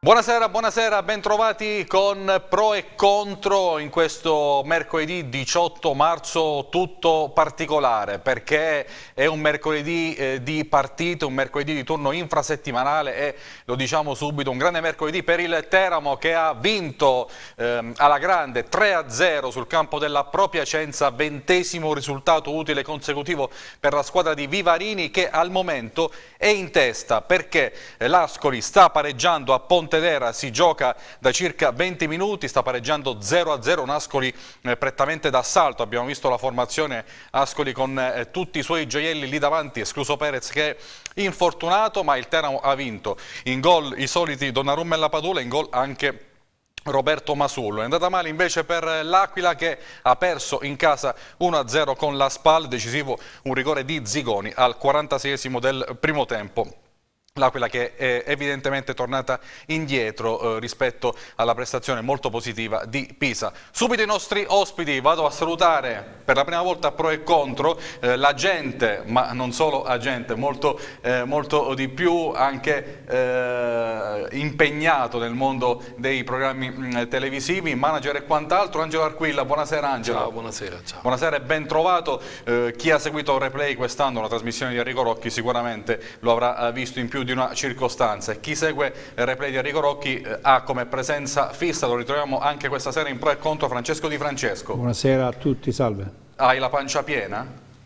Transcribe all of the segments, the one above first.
Buonasera, buonasera, bentrovati con Pro e Contro in questo mercoledì 18 marzo tutto particolare perché è un mercoledì di partite, un mercoledì di turno infrasettimanale e lo diciamo subito, un grande mercoledì per il Teramo che ha vinto alla grande 3-0 sul campo della Propiacenza, 20° risultato utile consecutivo per la squadra di Vivarini che al momento è in testa perché l'Ascoli sta pareggiando a Pontedera, si gioca da circa 20 minuti, sta pareggiando 0-0, un Ascoli prettamente d'assalto, abbiamo visto la formazione Ascoli con tutti i suoi gioielli lì davanti, escluso Perez che è infortunato, ma il Teramo ha vinto. In gol i soliti Donnarumma e Lapadula, in gol anche Roberto Masullo. È andata male invece per l'Aquila che ha perso in casa 1-0 con la SPAL, decisivo un rigore di Zigoni al 46esimo del primo tempo. L'Aquila che è evidentemente tornata indietro rispetto alla prestazione molto positiva di Pisa. Subito i nostri ospiti, vado a salutare per la prima volta Pro e Contro l'agente, ma non solo agente, molto di più anche impegnato nel mondo dei programmi televisivi, manager e quant'altro, Angelo Arquilla. Buonasera Angelo. Ciao, buonasera. Ciao. Buonasera e ben trovato. Chi ha seguito Replay quest'anno, la trasmissione di Enrico Rocchi, sicuramente lo avrà visto in più di una circostanza. Chi segue il Replay di Enrico Rocchi ha come presenza fissa, lo ritroviamo anche questa sera in Pro e Contro, Francesco Di Francesco. Buonasera a tutti, salve. Hai la pancia piena?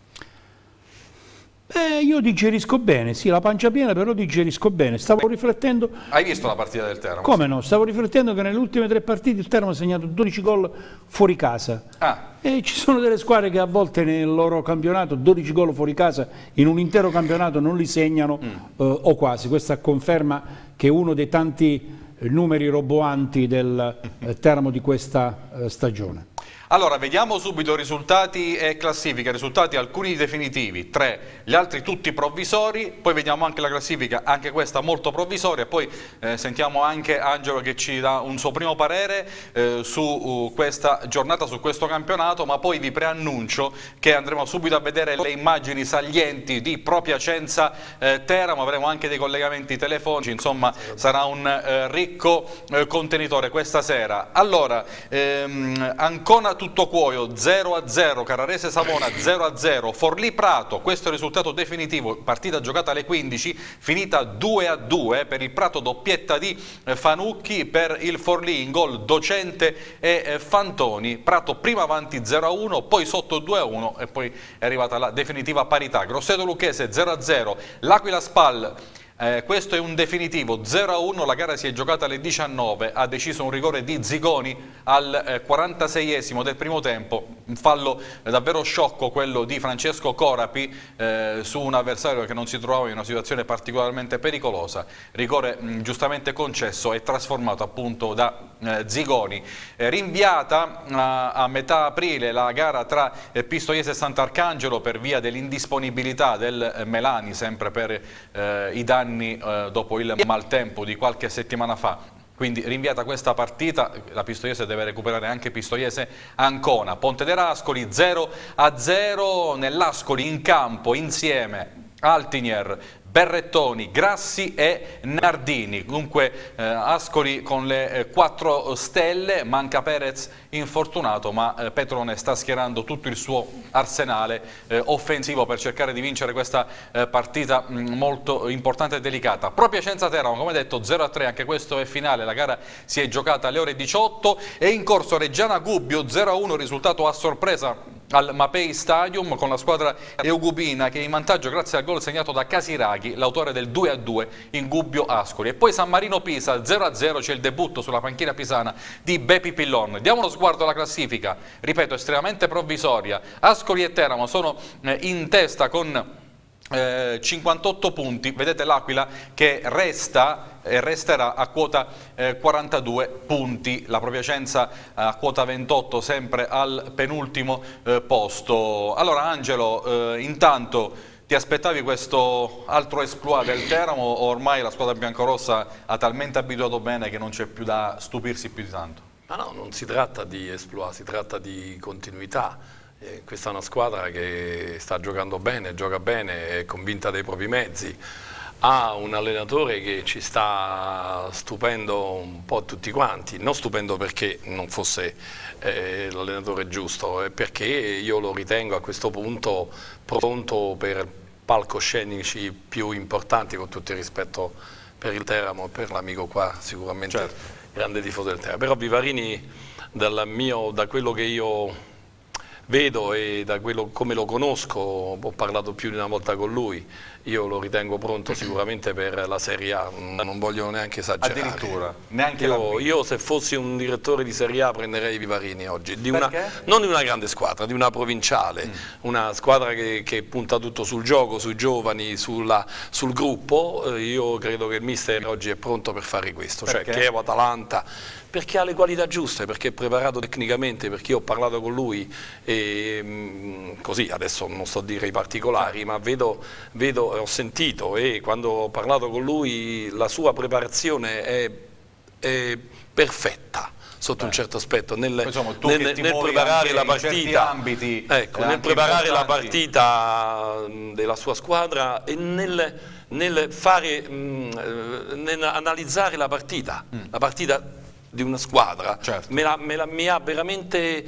Io digerisco bene, sì, la pancia piena, però digerisco bene. Stavo riflettendo... Hai visto la partita del Teramo? Come no? Stavo riflettendo che nelle ultime 3 partite il Teramo ha segnato 12 gol fuori casa. E ci sono delle squadre che a volte nel loro campionato 12 gol fuori casa in un intero campionato non li segnano o quasi. Questa conferma che è uno dei tanti numeri roboanti del Teramo di questa stagione. Allora, vediamo subito risultati e classifica, risultati alcuni definitivi, 3, gli altri tutti provvisori, poi vediamo anche la classifica, anche questa molto provvisoria, poi sentiamo anche Angelo che ci dà un suo primo parere su questa giornata, su questo campionato, ma poi vi preannuncio che andremo subito a vedere le immagini salienti di Propiacenza Teramo, avremo anche dei collegamenti telefonici, insomma sarà un ricco contenitore questa sera. Allora, Ancona Tuttocuoio 0-0, Carrarese Savona 0-0, Forlì Prato, questo è il risultato definitivo, partita giocata alle 15, finita 2-2 per il Prato, doppietta di Fanucchi, per il Forlì in gol Docente e Fantoni, Prato prima avanti 0-1, poi sotto 2-1 e poi è arrivata la definitiva parità. Grosseto Lucchese 0-0, L'Aquila Spal. Questo è un definitivo 0-1, la gara si è giocata alle 19, ha deciso un rigore di Zigoni al 46esimo del primo tempo, un fallo davvero sciocco quello di Francesco Corapi su un avversario che non si trovava in una situazione particolarmente pericolosa, rigore giustamente concesso e trasformato appunto da Zigoni. Rinviata a metà aprile la gara tra Pistoiese e Sant'Arcangelo per via dell'indisponibilità del Melani, sempre per i danni dopo il maltempo di qualche settimana fa. Quindi rinviata questa partita, la Pistoiese deve recuperare anche Pistoiese Ancona. Pontedera Ascoli 0-0, nell'Ascoli in campo insieme Altinier, Berrettoni, Grassi e Nardini. Dunque Ascoli con le 4 stelle, manca Perez infortunato, ma Petrone sta schierando tutto il suo arsenale offensivo per cercare di vincere questa partita molto importante e delicata. Propiacenza Teramo, come detto 0-3, anche questo è finale, la gara si è giocata alle ore 18 e in corso Reggiana Gubbio 0-1, risultato a sorpresa al Mapei Stadium con la squadra eugubina che è in vantaggio grazie al gol segnato da Casiraghi, l'autore del 2-2 in Gubbio Ascoli. E poi San Marino Pisa 0-0, c'è il debutto sulla panchina pisana di Bepi Pillon. Diamo uno sguardo alla classifica, ripeto, estremamente provvisoria. Ascoli e Teramo sono in testa con 58 punti, vedete l'Aquila che resta e resterà a quota 42 punti, la Propiacenza a quota 28 sempre al penultimo posto. Allora Angelo, intanto ti aspettavi questo altro exploit del Teramo o ormai la squadra biancorossa ha talmente abituato bene che non c'è più da stupirsi più di tanto? Ma no, non si tratta di exploit, si tratta di continuità. Questa è una squadra che sta giocando bene, gioca bene, è convinta dei propri mezzi. ha un allenatore che ci sta stupendo un po' tutti quanti, non stupendo perché non fosse l'allenatore giusto, è perché io lo ritengo a questo punto pronto per palcoscenici più importanti, con tutto il rispetto per il Teramo e per l'amico qua, sicuramente grande tifoso del Teramo. Però Vivarini, da quello che io vedo e da quello come lo conosco, ho parlato più di una volta con lui, io lo ritengo pronto sicuramente per la Serie A, non voglio neanche esagerare. Addirittura? Neanche io se fossi un direttore di Serie A prenderei Vivarini oggi, non di una grande squadra, di una provinciale, una squadra che punta tutto sul gioco, sui giovani, sul gruppo. Io credo che il mister oggi è pronto per fare questo, cioè Chievo, Atalanta, perché ha le qualità giuste, perché è preparato tecnicamente, perché io ho parlato con lui e così, adesso non sto a dire i particolari, ma vedo, ho sentito, e quando ho parlato con lui la sua preparazione è perfetta sotto un certo aspetto nel preparare la partita, nel preparare la partita della sua squadra e nel analizzare la partita di una squadra, mi ha veramente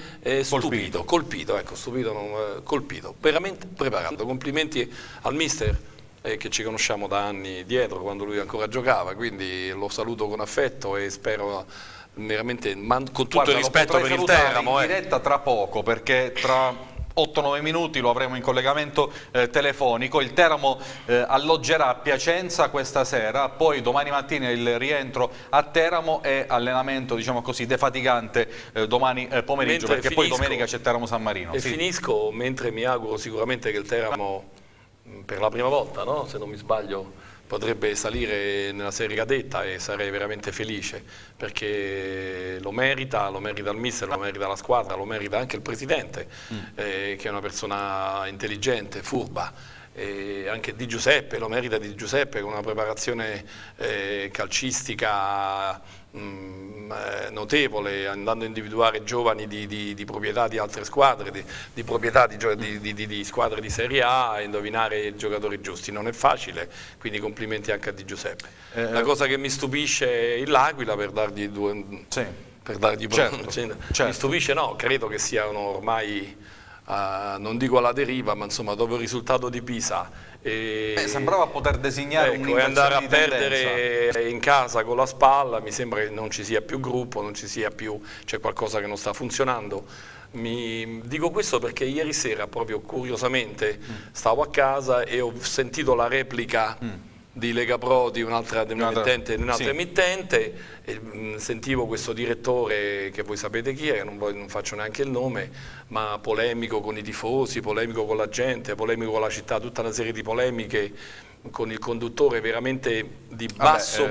colpito, veramente preparato. Complimenti al mister che ci conosciamo da anni dietro, quando lui ancora giocava, quindi lo saluto con affetto e spero veramente, con tutto il rispetto per il Teramo. In diretta tra poco, perché tra 8-9 minuti lo avremo in collegamento telefonico. Il Teramo alloggerà a Piacenza questa sera, poi domani mattina il rientro a Teramo e allenamento, diciamo così, defatigante domani pomeriggio, perché poi domenica c'è Teramo San Marino. E finisco mentre mi auguro sicuramente che il Teramo per la prima volta, no? Se non mi sbaglio, potrebbe salire nella serie cadetta e sarei veramente felice, perché lo merita il mister, lo merita la squadra, lo merita anche il presidente, che è una persona intelligente, furba, e anche Di Giuseppe, lo merita Di Giuseppe, con una preparazione calcistica notevole, andando a individuare giovani di proprietà di altre squadre, di proprietà di squadre di Serie A, e indovinare i giocatori giusti. Non è facile, quindi complimenti anche a Di Giuseppe. La cosa che mi stupisce è l'Aquila, per dargli mi stupisce, no, credo che siano ormai non dico alla deriva, ma insomma dopo il risultato di Pisa sembrava poter designare e andare a perdere in casa con la spalla, mi sembra che non ci sia più gruppo, non ci sia più, c'è qualcosa che non sta funzionando. Dico questo perché ieri sera, proprio curiosamente, stavo a casa e ho sentito la replica di Lega Pro di un'altra emittente, e sentivo questo direttore, che voi sapete chi è, non faccio neanche il nome, ma polemico con i tifosi, polemico con la gente, polemico con la città, tutta una serie di polemiche con il conduttore veramente di basso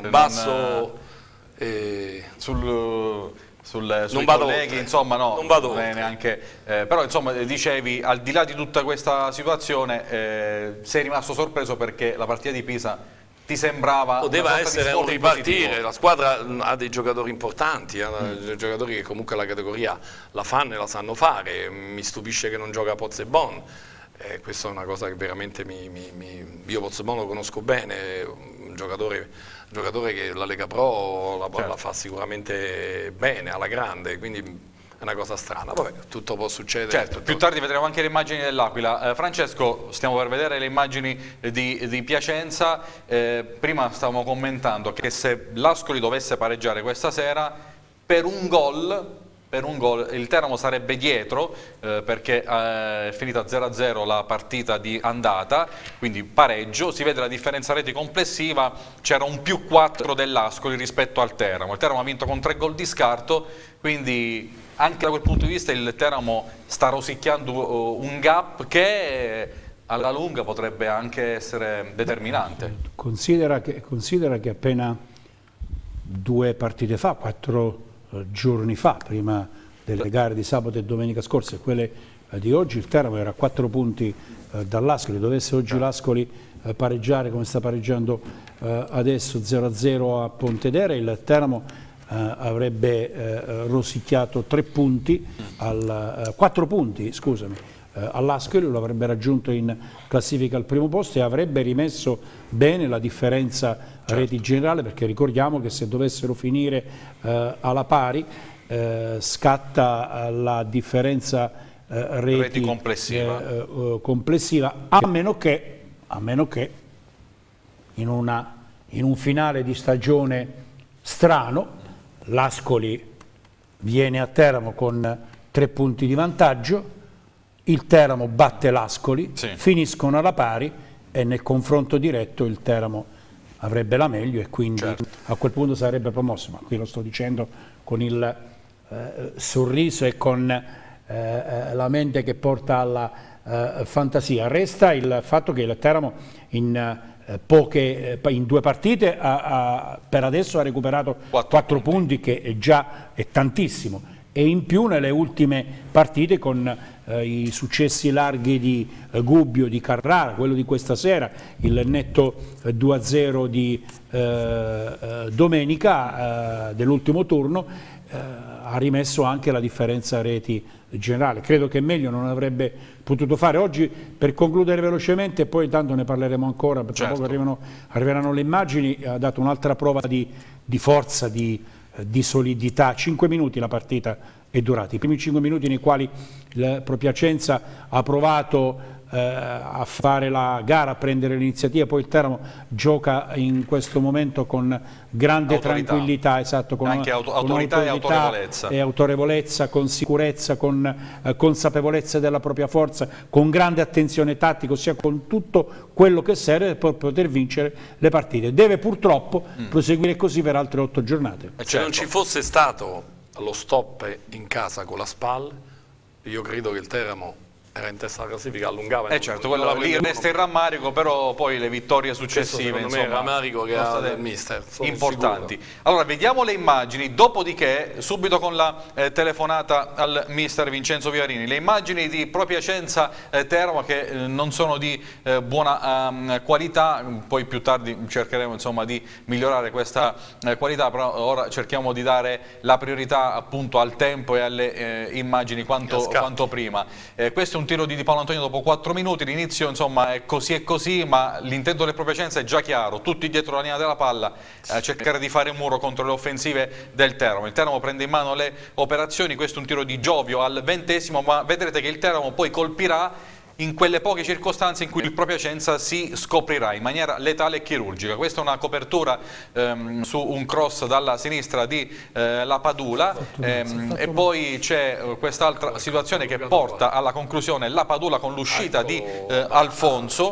sui colleghi, insomma, no, non è neanche, però insomma dicevi, al di là di tutta questa situazione, sei rimasto sorpreso perché la partita di Pisa ti sembrava poteva essere un ripartire, la squadra ha dei giocatori importanti, dei giocatori che comunque la categoria la fanno e la sanno fare. Mi stupisce che non gioca Pozzebon, questa è una cosa che veramente io Pozzebon lo conosco bene, un giocatore che la Lega Pro la fa sicuramente bene, alla grande, quindi è una cosa strana. Vabbè, tutto può succedere. Certo, più tardi vedremo anche le immagini dell'Aquila. Francesco, stiamo per vedere le immagini di Piacenza. Prima stavamo commentando che se l'Ascoli dovesse pareggiare questa sera, per un gol il Teramo sarebbe dietro, perché è finita 0-0 la partita di andata, quindi pareggio. Si vede la differenza reti complessiva, c'era un +4 dell'Ascoli rispetto al Teramo. Il Teramo ha vinto con 3 gol di scarto, quindi anche da quel punto di vista il Teramo sta rosicchiando un gap che alla lunga potrebbe anche essere determinante. Considera che appena 2 partite fa, 4 giorni fa, prima delle gare di sabato e domenica scorsa e quelle di oggi, il Teramo era a 4 punti dall'Ascoli. Dovesse oggi l'Ascoli pareggiare come sta pareggiando adesso 0-0 a Pontedera, il Teramo avrebbe rosicchiato 4 punti, scusami, all'Ascoli, lo avrebbe raggiunto in classifica al primo posto e avrebbe rimesso bene la differenza reti generale, perché ricordiamo che se dovessero finire alla pari scatta la differenza reti complessiva, a meno che in un finale di stagione strano l'Ascoli viene a Teramo con 3 punti di vantaggio, il Teramo batte l'Ascoli, finiscono alla pari e nel confronto diretto il Teramo avrebbe la meglio e quindi a quel punto sarebbe promosso, ma qui lo sto dicendo con il sorriso e con la mente che porta alla fantasia. Resta il fatto che il Teramo in 2 partite per adesso ha recuperato 4 punti, che già è tantissimo, e in più nelle ultime partite con i successi larghi di Gubbio, di Carrara, quello di questa sera, il netto 2-0 di domenica dell'ultimo turno, ha rimesso anche la differenza reti generale. Credo che meglio non avrebbe potuto fare. Oggi, per concludere velocemente, poi tanto ne parleremo ancora, perché tra poco arriveranno le immagini, ha dato un'altra prova di forza, di solidità. 5 minuti la partita è durata, i primi 5 minuti nei quali il Propiacenza ha provato a fare la gara, a prendere l'iniziativa, poi il Teramo gioca in questo momento con grande tranquillità, con anche autorità e autorevolezza, con sicurezza, con consapevolezza della propria forza, con grande attenzione tattica, ossia con tutto quello che serve per poter vincere le partite. Deve purtroppo proseguire così per altre 8 giornate. Se non ci fosse stato lo stop in casa con la SPAL, io credo che il Teramo era in testa alla classifica, allungava. Certo, quello lì resta il rammarico, però poi le vittorie successive, insomma, il rammarico che ha del mister, importanti. Sicuro. Allora, vediamo le immagini, dopodiché subito con la telefonata al mister Vincenzo Vivarini, le immagini di Propiacenza Teramo che non sono di buona qualità, poi più tardi cercheremo insomma di migliorare questa qualità, però ora cerchiamo di dare la priorità appunto al tempo e alle immagini quanto prima. Questo è un tiro di Paolo Antonio dopo 4 minuti, l'inizio insomma è così, ma l'intento del Propiacenza è già chiaro, tutti dietro la linea della palla, cercare di fare muro contro le offensive del Teramo. Il Teramo prende in mano le operazioni, questo è un tiro di Giovio al 20°, ma vedrete che il Teramo poi colpirà in quelle poche circostanze in cui il Propiacenza si scoprirà in maniera letale e chirurgica. Questa è una copertura su un cross dalla sinistra di Lapadula, e poi c'è quest'altra situazione che porta alla conclusione Lapadula con l'uscita di Alfonso,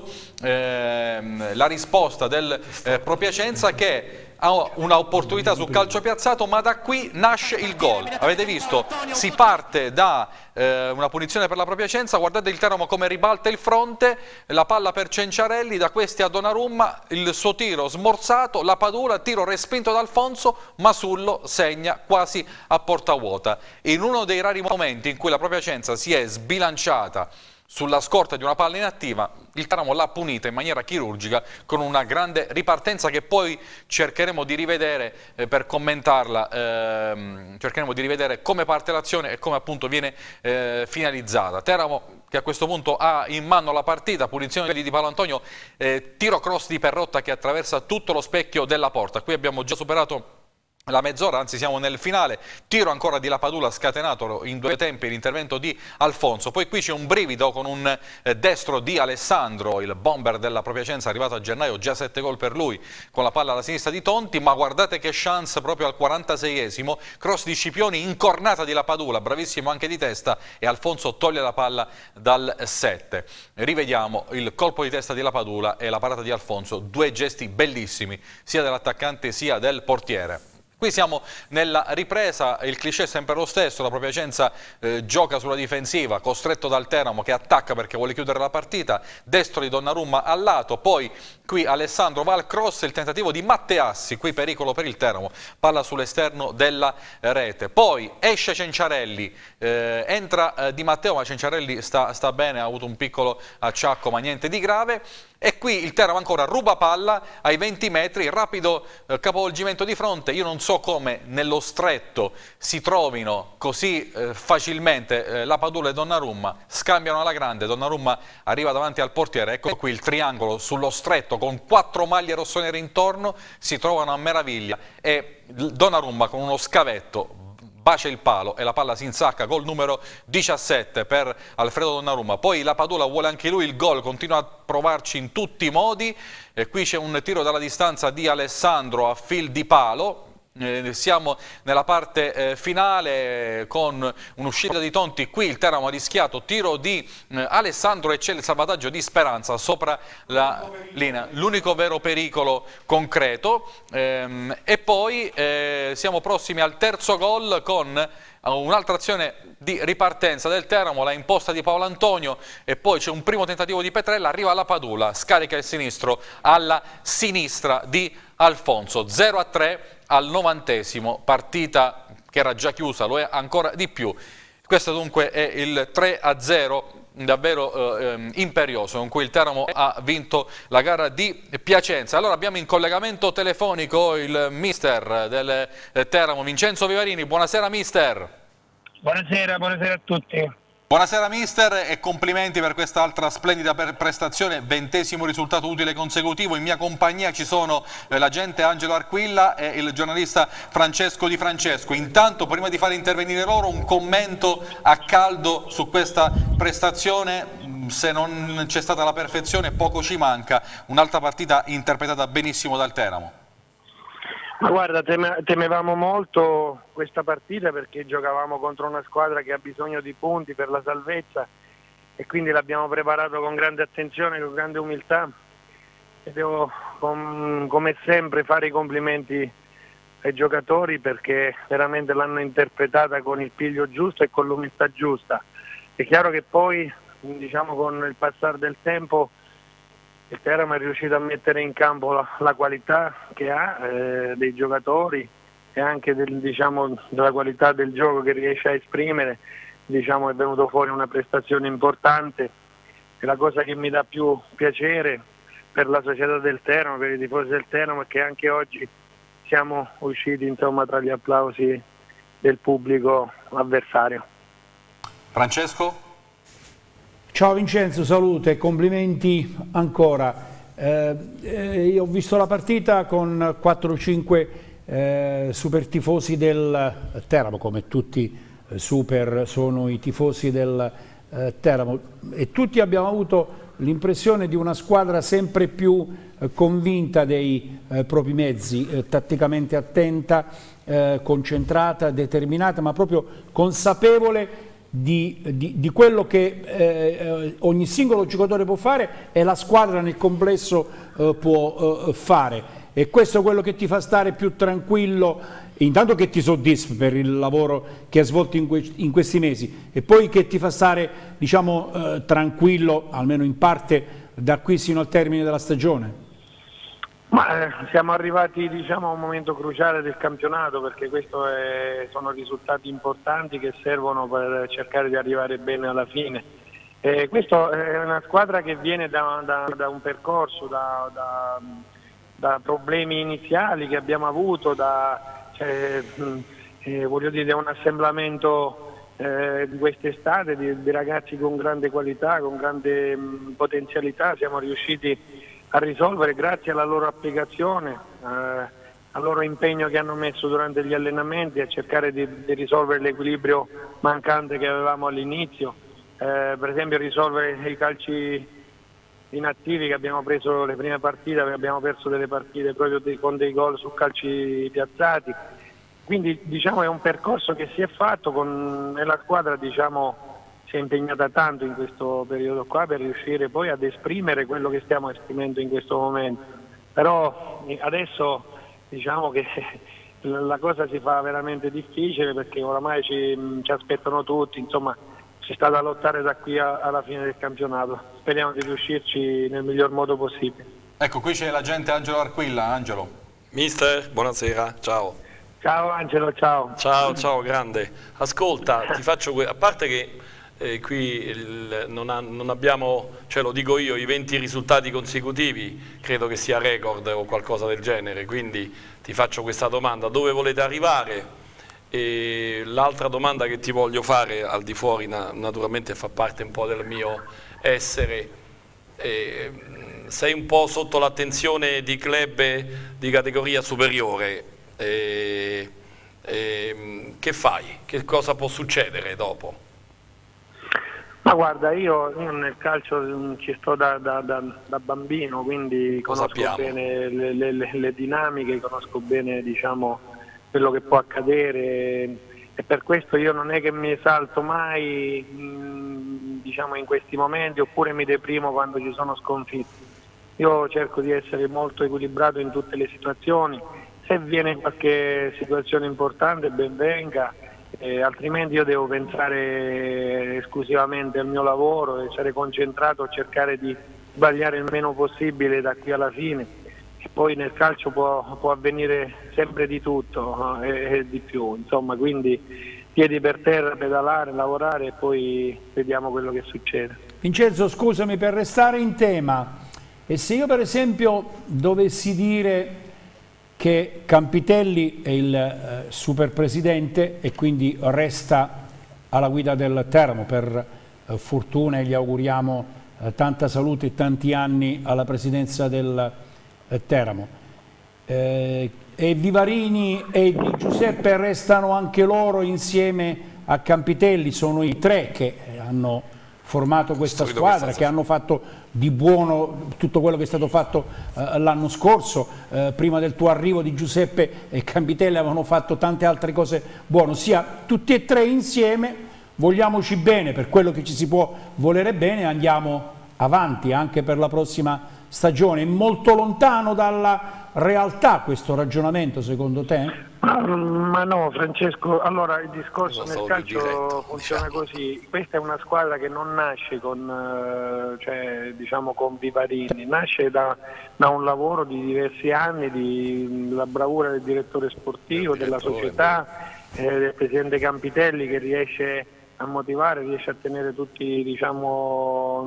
la risposta del Propiacenza che ha un'opportunità sul calcio piazzato, ma da qui nasce il gol. Avete visto? Si parte da una punizione per la Propiacenza, guardate il Teramo come ribalta il fronte, la palla per Cenciarelli, da questi a Donnarumma, il suo tiro smorzato, la Padula, tiro respinto da Alfonso, Masullo segna quasi a porta vuota. In uno dei rari momenti in cui la Propiacenza si è sbilanciata sulla scorta di una palla inattiva, il Teramo l'ha punita in maniera chirurgica con una grande ripartenza che poi cercheremo di rivedere per commentarla, cercheremo di rivedere come parte l'azione e come appunto viene finalizzata. Teramo che a questo punto ha in mano la partita, punizione di Paolo Antonio, tiro cross di Perrotta che attraversa tutto lo specchio della porta. Qui abbiamo già superato la mezz'ora, anzi siamo nel finale, tiro ancora di Lapadula scatenato in 2 tempi l'intervento di Alfonso, poi qui c'è un brivido con un destro di Alessandro, il bomber della Propiacenza arrivato a gennaio, già 7 gol per lui, con la palla alla sinistra di Tonti, ma guardate che chance proprio al 46esimo, cross di Scipioni, incornata di Lapadula, bravissimo anche di testa, e Alfonso toglie la palla dal 7. Rivediamo il colpo di testa di Lapadula e la parata di Alfonso, 2 gesti bellissimi, sia dell'attaccante sia del portiere. Qui siamo nella ripresa, il cliché è sempre lo stesso, la Propiacenza gioca sulla difensiva, costretto dal Teramo che attacca perché vuole chiudere la partita, destro di Donnarumma al lato, poi qui Alessandro va al cross, il tentativo di Matteassi, qui pericolo per il Teramo, palla sull'esterno della rete, poi esce Cenciarelli, entra Di Matteo, ma Cenciarelli sta bene, ha avuto un piccolo acciacco ma niente di grave, e qui il Teramo ancora ruba palla ai 20 metri, rapido capovolgimento di fronte. Io non so come nello stretto si trovino così facilmente la Padula e Donnarumma, scambiano alla grande, Donnarumma arriva davanti al portiere, ecco qui il triangolo sullo stretto con 4 maglie rossonere intorno, si trovano a meraviglia e Donnarumma con uno scavetto bacia il palo e la palla si insacca col numero 17 per Alfredo Donnarumma. Poi la Padula vuole anche lui il gol, continua a provarci in tutti i modi e qui c'è un tiro dalla distanza di Alessandro a fil di palo. Siamo nella parte finale con un'uscita di Tonti, qui il Teramo ha rischiato, tiro di Alessandro e c'è il salvataggio di Speranza sopra la linea, l'unico vero pericolo concreto, e poi siamo prossimi al terzo gol con un'altra azione di ripartenza del Teramo, la imposta di Paolo Antonio e poi c'è un primo tentativo di Petrella, arriva la Padula, scarica il sinistro alla sinistra di Alfonso. 0-3 al 90°, partita che era già chiusa, lo è ancora di più. Questo dunque è il 3-0 davvero imperioso con cui il Teramo ha vinto la gara di Piacenza. Allora abbiamo in collegamento telefonico il mister del Teramo, Vincenzo Vivarini. Buonasera mister. Buonasera a tutti. Buonasera mister e complimenti per quest'altra splendida prestazione, 20° risultato utile consecutivo. In mia compagnia ci sono l'agente Angelo Arquilla e il giornalista Francesco Di Francesco. Intanto, prima di fare intervenire loro, un commento a caldo su questa prestazione. Se non c'è stata la perfezione, poco ci manca. Un'altra partita interpretata benissimo dal Teramo. Ma guarda, temevamo molto questa partita perché giocavamo contro una squadra che ha bisogno di punti per la salvezza e quindi l'abbiamo preparato con grande attenzione, con grande umiltà e devo come sempre fare i complimenti ai giocatori perché veramente l'hanno interpretata con il piglio giusto e con l'umiltà giusta. È chiaro che poi, diciamo, con il passare del tempo il Teramo è riuscito a mettere in campo la qualità che ha dei giocatori e anche della qualità del gioco che riesce a esprimere. Diciamo, è venuto fuori una prestazione importante e la cosa che mi dà più piacere per la società del Teramo, per i tifosi del Teramo, è che anche oggi siamo usciti insomma tra gli applausi del pubblico avversario. Francesco? Ciao Vincenzo, salute e complimenti ancora. Io ho visto la partita con 4 o 5 super tifosi del Teramo, come tutti super sono i tifosi del Teramo, e tutti abbiamo avuto l'impressione di una squadra sempre più convinta dei propri mezzi, tatticamente attenta, concentrata, determinata, ma proprio consapevole di quello che ogni singolo giocatore può fare e la squadra nel complesso può fare, e questo è quello che ti fa stare più tranquillo, intanto che ti soddisfa per il lavoro che hai svolto in questi mesi e poi che ti fa stare, diciamo, tranquillo almeno in parte da qui sino al termine della stagione. Ma siamo arrivati, diciamo, a un momento cruciale del campionato perché sono risultati importanti che servono per cercare di arrivare bene alla fine. Questa è una squadra che viene da un percorso, da problemi iniziali che abbiamo avuto, voglio dire, un assemblamento di quest'estate di ragazzi con grande qualità, con grande potenzialità. Siamo riusciti a risolvere grazie alla loro applicazione, al loro impegno che hanno messo durante gli allenamenti a cercare di risolvere l'equilibrio mancante che avevamo all'inizio, per esempio risolvere i calci inattivi che abbiamo preso le prime partite, abbiamo perso delle partite proprio con dei gol su calci piazzati. Quindi, diciamo, è un percorso che si è fatto e la squadra, diciamo, si è impegnata tanto in questo periodo qua per riuscire poi ad esprimere quello che stiamo esprimendo in questo momento. Però adesso diciamo che la cosa si fa veramente difficile perché oramai ci aspettano tutti, insomma si sta da lottare da qui alla fine del campionato. Speriamo di riuscirci nel miglior modo possibile. Ecco, qui c'è l'agente Angelo Arquilla. Angelo. Mister, buonasera, ciao. Ciao Angelo, ciao. Ciao, grande. Ascolta, ti faccio a parte che qui non abbiamo, cioè lo dico io, i 20 risultati consecutivi credo che sia record o qualcosa del genere, quindi ti faccio questa domanda: dove volete arrivare? E l'altra domanda che ti voglio fare, al di fuori naturalmente fa parte un po' del mio essere, sei un po' sotto l'attenzione di club di categoria superiore, che fai? Che cosa può succedere dopo? Ma guarda, io nel calcio ci sto da bambino, quindi conosco bene le dinamiche, conosco bene, diciamo, quello che può accadere, e per questo io non è che mi esalto mai diciamo in questi momenti, oppure mi deprimo quando ci sono sconfitte. Io cerco di essere molto equilibrato in tutte le situazioni, se viene qualche situazione importante ben venga, altrimenti io devo pensare esclusivamente al mio lavoro, essere concentrato a cercare di sbagliare il meno possibile da qui alla fine. Poi nel calcio può avvenire sempre di tutto e di più, insomma, quindi piedi per terra, pedalare, lavorare e poi vediamo quello che succede. Vincenzo, scusami, per restare in tema, e se io per esempio dovessi dire che Campitelli è il super presidente e quindi resta alla guida del Teramo, per fortuna, e gli auguriamo tanta salute e tanti anni alla presidenza del Teramo, e Vivarini e Di Giuseppe restano anche loro insieme a Campitelli, sono i tre che hanno formato questa squadra, che hanno fatto di buono tutto quello che è stato fatto l'anno scorso. Prima del tuo arrivo Di Giuseppe e Campitelli avevano fatto tante altre cose buone, ossia tutti e tre insieme vogliamoci bene per quello che ci si può volere bene, andiamo avanti anche per la prossima stagione. È molto lontano dalla realtà questo ragionamento, secondo te? Ma no, Francesco, allora il discorso nel calcio funziona così: questa è una squadra che non nasce con, diciamo, con Vivarini, nasce da un lavoro di diversi anni, la bravura del direttore sportivo, della società, del presidente Campitelli, che riesce a motivare, riesce a tenere tutti, diciamo,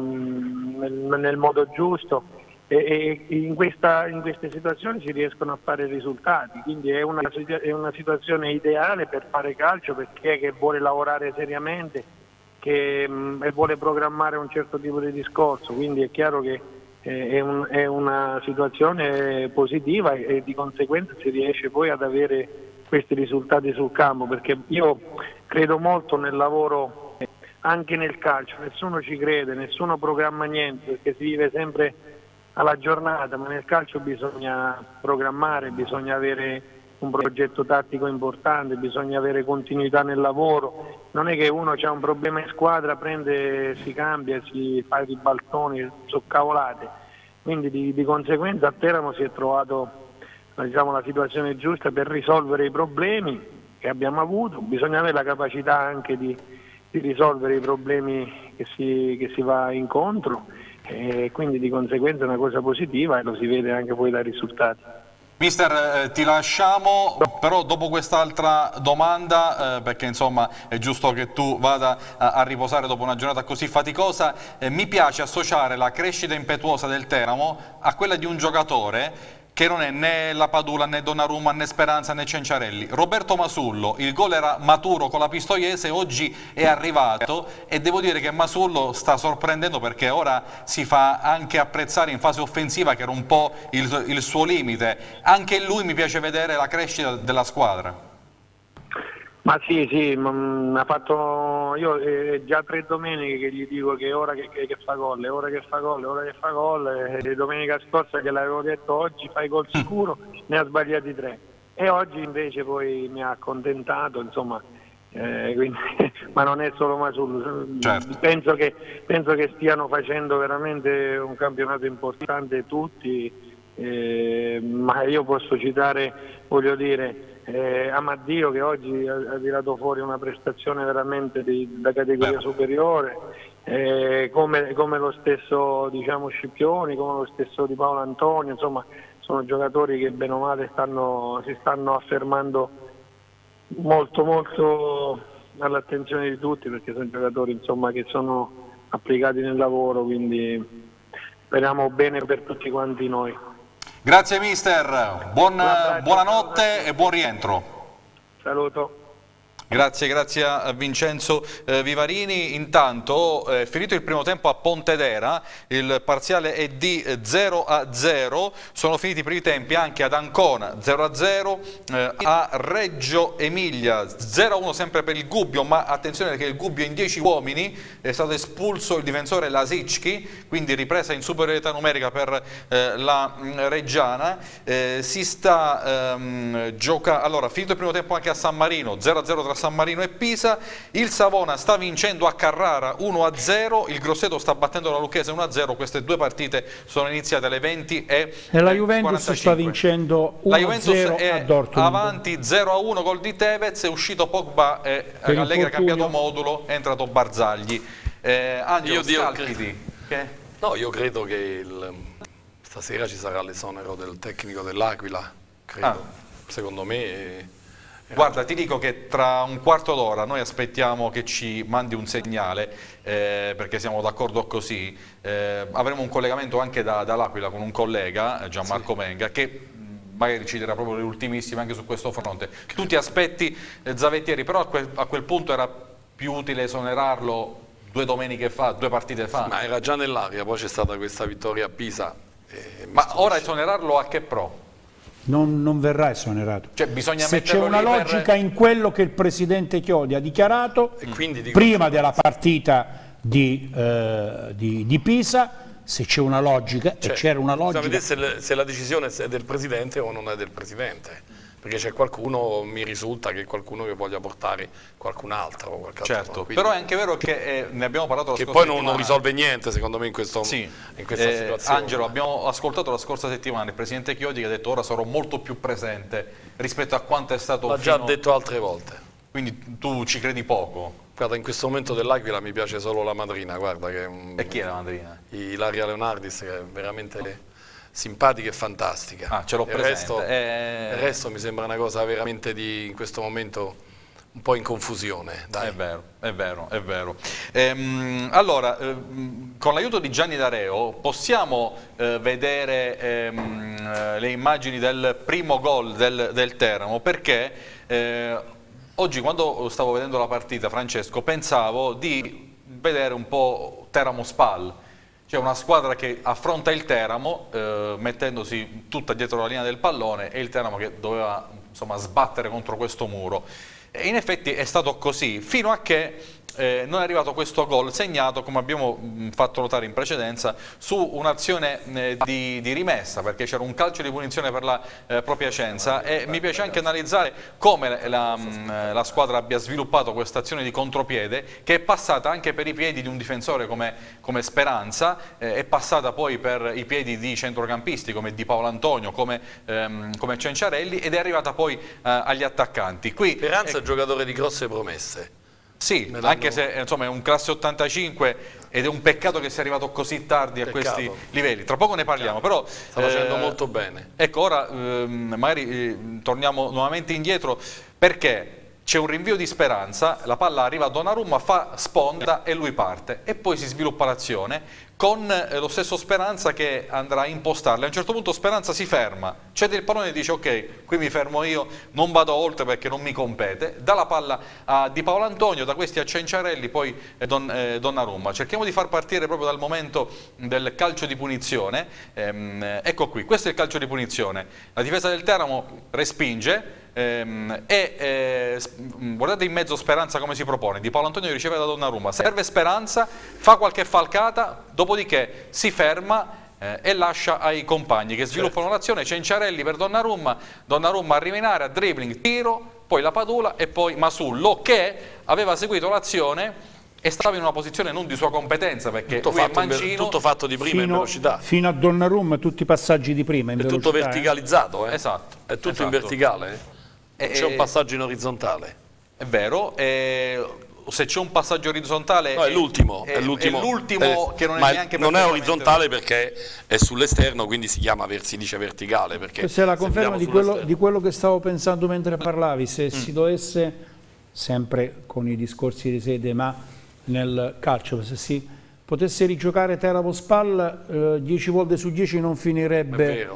nel modo giusto. E in queste situazioni si riescono a fare risultati, quindi è una situazione ideale per fare calcio, perché che vuole lavorare seriamente, che vuole programmare un certo tipo di discorso, quindi è chiaro che è una situazione positiva e di conseguenza si riesce poi ad avere questi risultati sul campo, perché io credo molto nel lavoro anche nel calcio, nessuno ci crede, nessuno programma niente, perché si vive sempre alla giornata, ma nel calcio bisogna programmare, bisogna avere un progetto tattico importante, bisogna avere continuità nel lavoro. Non è che uno ha un problema in squadra, prende, si cambia, si fa i baltoni, sono cavolate. Quindi di conseguenza a Teramo si è trovato, diciamo, la situazione giusta per risolvere i problemi che abbiamo avuto. Bisogna avere la capacità anche di risolvere i problemi che si va incontro, e quindi di conseguenza è una cosa positiva e lo si vede anche poi dai risultati. Mister, ti lasciamo, però dopo quest'altra domanda, perché insomma è giusto che tu vada a riposare dopo una giornata così faticosa, mi piace associare la crescita impetuosa del Teramo a quella di un giocatore che non è né la Padula, né Donnarumma, né Speranza, né Cenciarelli. Roberto Masullo, il gol era maturo con la Pistoiese, oggi è arrivato e devo dire che Masullo sta sorprendendo, perché ora si fa anche apprezzare in fase offensiva, che era un po' il suo limite. Anche in lui mi piace vedere la crescita della squadra. Ma sì, ha fatto, io già 3 domeniche che gli dico che è ora che fa gol, è ora che fa gol, è ora che fa gol, e domenica scorsa che l'avevo detto oggi fai gol sicuro, ne ha sbagliati 3, e oggi invece poi mi ha accontentato, insomma, quindi, ma non è solo Masullo, certo. Penso che stiano facendo veramente un campionato importante tutti, ma io posso citare, voglio dire, Amaddio, che oggi ha tirato fuori una prestazione veramente da categoria superiore, come lo stesso, diciamo, Scipioni, come lo stesso Di Paolo Antonio, insomma sono giocatori che bene o male si stanno affermando molto all'attenzione di tutti, perché sono giocatori insomma, che sono applicati nel lavoro, quindi speriamo bene per tutti quanti noi. Grazie mister, buonanotte e buon rientro. Saluto. Grazie a Vincenzo Vivarini. Intanto finito il primo tempo a Pontedera, il parziale è di 0-0, sono finiti i primi tempi anche ad Ancona 0-0, a Reggio Emilia 0-1 sempre per il Gubbio, ma attenzione perché il Gubbio in 10 uomini, è stato espulso il difensore Lasicki, quindi ripresa in superiorità numerica per la Reggiana. Si sta giocando, allora finito il primo tempo anche a San Marino 0-0 tra San Marino e Pisa, il Savona sta vincendo a Carrara 1-0, il Grosseto sta battendo la Lucchese 1-0, queste due partite sono iniziate alle 20 e la Juventus 45. Sta vincendo 1-0 a Dortmund. Avanti 0-1 gol di Tevez, è uscito Pogba e Allegri ha cambiato modulo, è entrato Barzagli. Angelo, No, io credo che stasera ci sarà l'esonero del tecnico dell'Aquila, credo, secondo me. Guarda, ti dico che tra un quarto d'ora noi aspettiamo che ci mandi un segnale, perché siamo d'accordo così, avremo un collegamento anche dall'Aquila con un collega, Gianmarco Menga, che magari ci dirà proprio le ultimissime anche su questo fronte. Tu ti aspetti Zavettieri, però a quel punto era più utile esonerarlo 2 domeniche fa, 2 partite fa. Ma era già nell'aria, poi c'è stata questa vittoria a Pisa. Ma ora esonerarlo a che pro? Non verrà esonerato. Cioè, bisogna se c'è una logica in quello che il presidente Chiodi ha dichiarato prima della partita di Pisa, se c'è una logica, e c'era una logica. Bisogna vedere se la decisione è del presidente o non è del presidente, perché c'è qualcuno, mi risulta che qualcuno che voglia portare qualcun altro. Certo, però è anche vero che ne abbiamo parlato la scorsa settimana. Che poi non risolve niente secondo me in questa situazione. Angelo, abbiamo ascoltato la scorsa settimana il presidente Chiodi che ha detto ora sarò molto più presente rispetto a quanto è stato L'ha già detto altre volte. Quindi tu ci credi poco? Guarda, in questo momento dell'Aquila mi piace solo la madrina, guarda che... E chi è la madrina? Ilaria Leonardis, che è veramente simpatica e fantastica. Ce l'ho presente. Il resto mi sembra una cosa veramente in questo momento un po' in confusione. Dai. È vero. Allora, con l'aiuto di Gianni D'Areo possiamo vedere le immagini del primo gol del Teramo, perché oggi quando stavo vedendo la partita, Francesco, pensavo di vedere un po' Teramo Spal. C'è una squadra che affronta il Teramo mettendosi tutta dietro la linea del pallone e il Teramo che doveva insomma sbattere contro questo muro. E in effetti è stato così, fino a che non è arrivato questo gol segnato, come abbiamo fatto notare in precedenza, su un'azione di rimessa, perché c'era un calcio di punizione per la Propiacenza, e mi piace anche analizzare come la squadra abbia sviluppato questa azione di contropiede, che è passata anche per i piedi di un difensore come Speranza, è passata poi per i piedi di centrocampisti come Di Paolo Antonio, come Cenciarelli, ed è arrivata poi agli attaccanti. Qui, Speranza è giocatore di grosse promesse. Sì, anche se insomma, è un classe 85 ed è un peccato che sia arrivato così tardi a questi livelli. Tra poco ne parliamo, però sta facendo molto bene. Ecco, ora magari torniamo nuovamente indietro, perché c'è un rinvio di Speranza, la palla arriva a Donnarumma, fa sponda e lui parte, e poi si sviluppa l'azione con lo stesso Speranza che andrà a impostarla. A un certo punto Speranza si ferma, cede il pallone e dice ok, qui mi fermo io, non vado oltre perché non mi compete, dà la palla a Di Paolo Antonio, da questi a Cenciarelli, poi Donnarumma. Cerchiamo di far partire proprio dal momento del calcio di punizione. Ecco qui, questo è il calcio di punizione, la difesa del Teramo respinge, guardate in mezzo Speranza come si propone. Di Paolo Antonio riceve da Donnarumma, serve Speranza, fa qualche falcata, dopodiché si ferma e lascia ai compagni che sviluppano l'azione. Cenciarelli per Donnarumma arriva in area, dribbling, tiro, poi la Padula e poi Masullo, che aveva seguito l'azione e stava in una posizione non di sua competenza, perché tutto, lui è mancino, tutto fatto di prima in velocità. Fino a Donnarumma tutti i passaggi di prima in velocità. È tutto verticalizzato, Esatto. È tutto in verticale. C'è un passaggio in orizzontale. È vero, se c'è un passaggio orizzontale no, è l'ultimo che non è neanche non è orizzontale perché è sull'esterno, quindi si dice verticale, perché questa è la conferma di quello che stavo pensando mentre parlavi. Se si dovesse sempre con i discorsi di sede, ma nel calcio, se si potesse rigiocare Teramo Spal 10 volte su 10 non finirebbe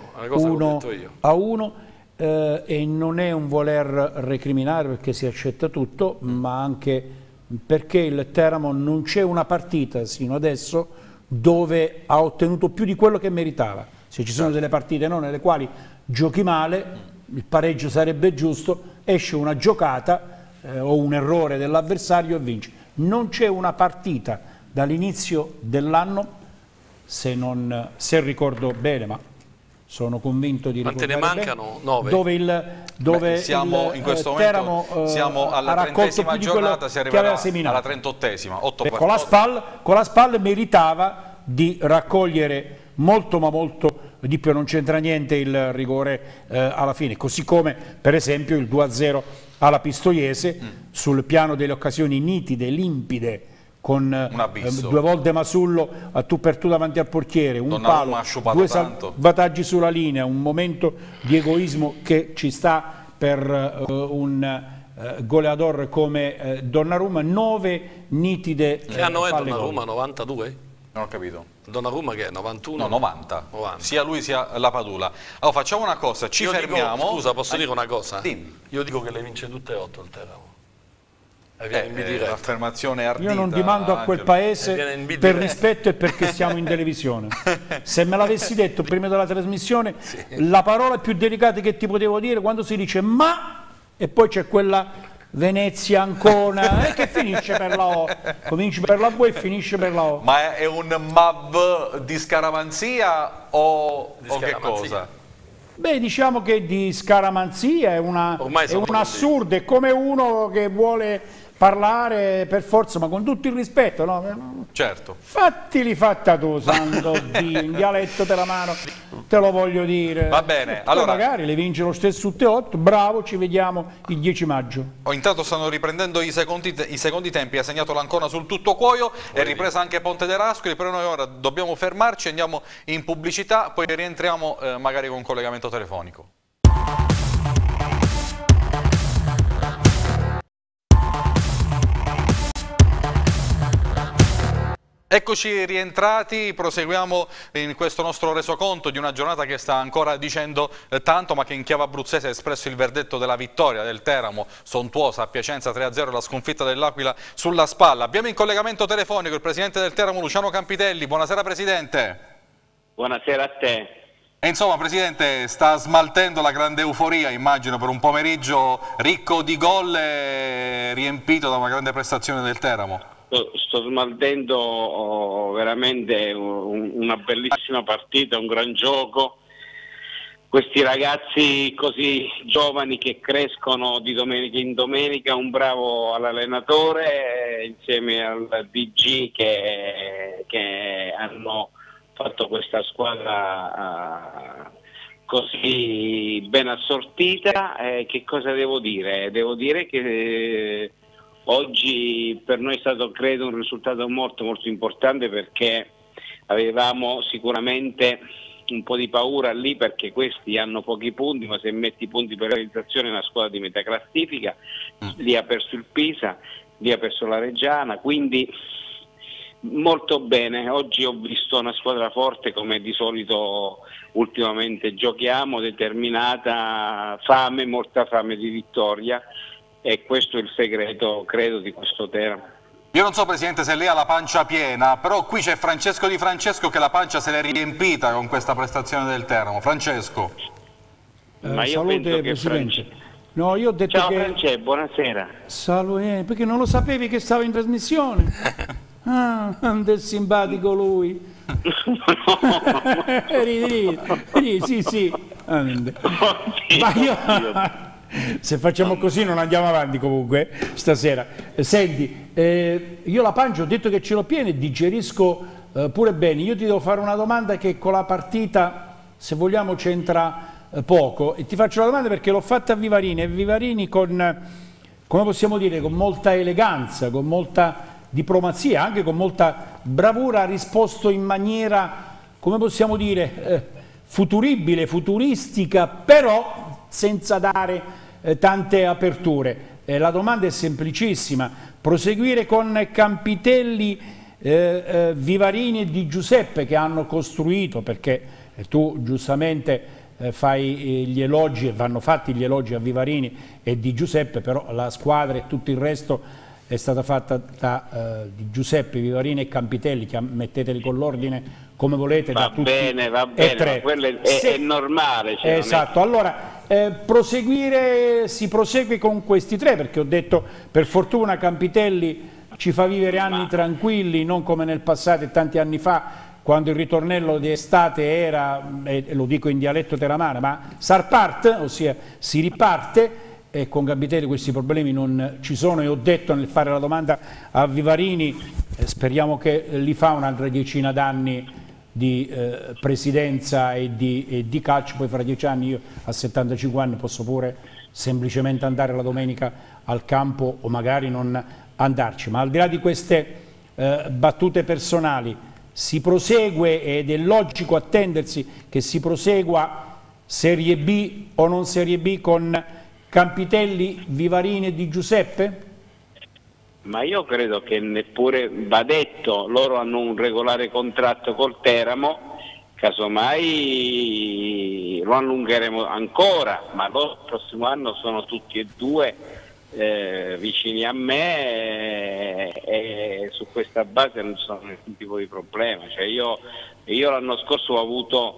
1-1, e non è un voler recriminare perché si accetta tutto, ma anche perché il Teramo non c'è una partita sino adesso dove ha ottenuto più di quello che meritava. Se ci sono delle partite nelle quali giochi male, il pareggio sarebbe giusto, esce una giocata o un errore dell'avversario e vinci. Non c'è una partita dall'inizio dell'anno, se ricordo bene, ma sono convinto di ricordare bene. Quante ne mancano? 9. Dove siamo in questo momento siamo alla 30ª giornata, si arriverà alla 38ª. Con la SPAL meritava di raccogliere molto ma molto di più, non c'entra niente il rigore alla fine, così come per esempio il 2-0 alla Pistoiese sul piano delle occasioni nitide, limpide, con 2 volte Masullo a tu per tu davanti al portiere, un palo, 2 salvataggi sulla linea, un momento di egoismo che ci sta per un goleador come Donnarumma, 9 nitide che anno è Donnarumma? 92? Non ho capito. Donnarumma che è 91? No, 90. Sia lui sia la Padula. Allora facciamo una cosa, ci fermiamo. Scusa, posso dire una cosa? Dimmi. Io dico che le vince tutte e 8 il Teramo. L'affermazione ardita. Io non ti mando a quel paese per rispetto e perché siamo in televisione. Se me l'avessi detto prima della trasmissione, la parola più delicata che ti potevo dire quando si dice ma, e poi c'è quella Venezia, Ancona, che finisce per la O, cominci per la V e finisce per la O. Ma è un MAV di scaramanzia o che cosa? Beh, diciamo che di scaramanzia è un assurdo, è come uno che vuole parlare per forza, ma con tutto il rispetto, no? Certo. Fattili fatta tu, santo Dio, in dialetto te la mano, te lo voglio dire. Va bene, allora magari le vince lo stesso tutte 8, bravo, ci vediamo il 10 maggio. Intanto stanno riprendendo i secondi tempi, ha segnato l'Ancona sul tutto cuoio, è ripresa anche Ponte d'Erascoli, però noi ora dobbiamo fermarci, andiamo in pubblicità, poi rientriamo magari con un collegamento telefonico. Eccoci rientrati, proseguiamo in questo nostro resoconto di una giornata che sta ancora dicendo tanto, ma che in chiave abruzzese ha espresso il verdetto della vittoria del Teramo, sontuosa a Piacenza 3-0, la sconfitta dell'Aquila sulla spalla. Abbiamo in collegamento telefonico il presidente del Teramo, Luciano Campitelli. Buonasera Presidente. Buonasera a te. E insomma Presidente, sta smaltendo la grande euforia, immagino, per un pomeriggio ricco di gol e riempito da una grande prestazione del Teramo. Sto smaltendo veramente una bellissima partita, un gran gioco. Questi ragazzi così giovani che crescono di domenica in domenica, un bravo all'allenatore insieme al DG che hanno fatto questa squadra così ben assortita. Che cosa devo dire? Devo dire che oggi per noi è stato, credo, un risultato molto molto importante, perché avevamo sicuramente un po' di paura lì, perché questi hanno pochi punti, ma se metti punti per realizzazione è una squadra di metà classifica. Lì ha perso il Pisa, lì ha perso la Reggiana, quindi molto bene. Oggi ho visto una squadra forte, come di solito ultimamente giochiamo, determinata, molta fame di vittoria. E questo è il segreto, credo, di questo Teramo. Io non so Presidente se lei ha la pancia piena, però qui c'è Francesco Di Francesco che la pancia se l'è riempita con questa prestazione del Teramo. Francesco. Ma io salute penso che Presidente. No, io ho detto ciao che... Francesco, buonasera. Salute, perché non lo sapevi che stavo in trasmissione? Ah, è simpatico lui. Sì. Ma io... Se facciamo così non andiamo avanti comunque stasera. Senti, io la pancia ho detto che ce l'ho piena e digerisco pure bene. Io ti devo fare una domanda che con la partita, se vogliamo, c'entra poco, e ti faccio la domanda perché l'ho fatta a Vivarini, e Vivarini con, come possiamo dire, con molta eleganza, con molta diplomazia, anche con molta bravura ha risposto in maniera, come possiamo dire, futuribile, futuristica, però senza dare tante aperture. La domanda è semplicissima: proseguire con Campitelli, Vivarini e Di Giuseppe, che hanno costruito, perché tu giustamente fai gli elogi, e vanno fatti gli elogi a Vivarini e Di Giuseppe, però la squadra e tutto il resto è stata fatta da Di Giuseppe, Vivarini e Campitelli, che metteteli con l'ordine come volete. Va bene, ma quello è normale. Cioè esatto, allora si prosegue con questi tre, perché ho detto, per fortuna Campitelli ci fa vivere anni tranquilli, non come nel passato e tanti anni fa, quando il ritornello di estate era, e lo dico in dialetto teramano, ma sarpart, ossia si riparte, e con Campitelli questi problemi non ci sono, e ho detto nel fare la domanda a Vivarini, speriamo che li fa un'altra decina d'anni di presidenza e di calcio, poi fra 10 anni, io a 75 anni posso pure semplicemente andare la domenica al campo o magari non andarci. Ma al di là di queste battute personali, si prosegue, ed è logico attendersi che si prosegua Serie B o non Serie B con Campitelli, Vivarini e Di Giuseppe? Ma io credo che neppure va detto, loro hanno un regolare contratto col Teramo, casomai lo allungheremo ancora, ma loro il prossimo anno sono tutti e due vicini a me, e su questa base non ci sono nessun tipo di problema. Cioè io l'anno scorso ho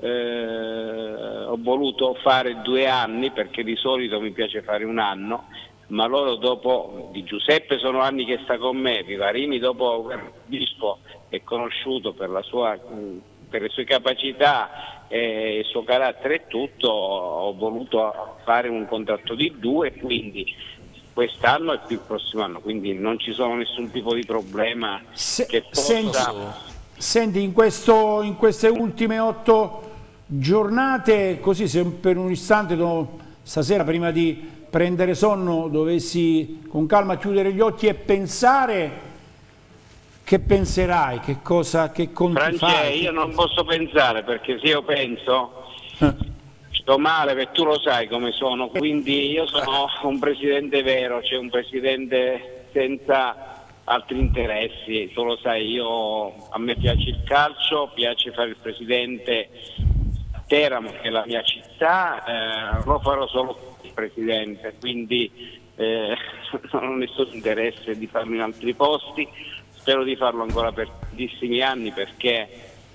voluto fare 2 anni, perché di solito mi piace fare un anno, ma loro dopo, Di Giuseppe sono anni che sta con me, Vivarini dopo aver visto e conosciuto per le sue capacità e il suo carattere e tutto, ho voluto fare un contratto di 2, quindi quest'anno e più il prossimo anno, quindi non ci sono nessun tipo di problema che possa... Senti, in queste ultime 8 giornate, così se per un istante stasera prima di prendere sonno dovessi con calma chiudere gli occhi e pensare, che penserai? Che conti fai? Io non posso pensare, perché se io penso sto male, perché tu lo sai come sono, quindi io sono un presidente vero, cioè un presidente senza altri interessi. Tu lo sai, a me piace il calcio, piace fare il presidente a Teramo, che è la mia città, lo farò solo il presidente, quindi non ho nessun interesse di farlo in altri posti. Spero di farlo ancora per tantissimi anni, perché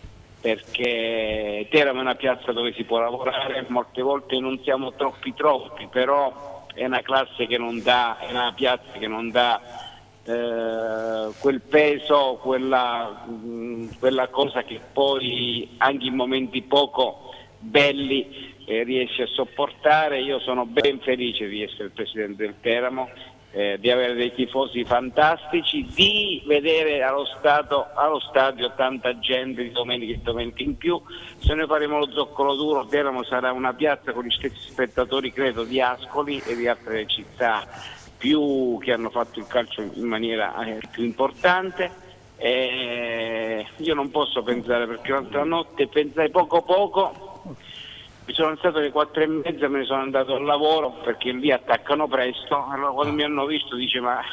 Teramo è una piazza dove si può lavorare, molte volte non siamo troppi, però è una classe che non dà, è una piazza che non dà quel peso, quella cosa che poi anche in momenti poco belli riesce a sopportare. Io sono ben felice di essere il presidente del Teramo, di avere dei tifosi fantastici, di vedere allo stadio tanta gente di domenica e domenica in più. Se noi faremo lo zoccolo duro, Teramo sarà una piazza con gli stessi spettatori, credo, di Ascoli e di altre città più che hanno fatto il calcio in maniera più importante. Io non posso pensare, perché l'altra notte pensai poco, mi sono alzato alle 4:30, me ne sono andato al lavoro, perché lì attaccano presto. Allora quando mi hanno visto dice ma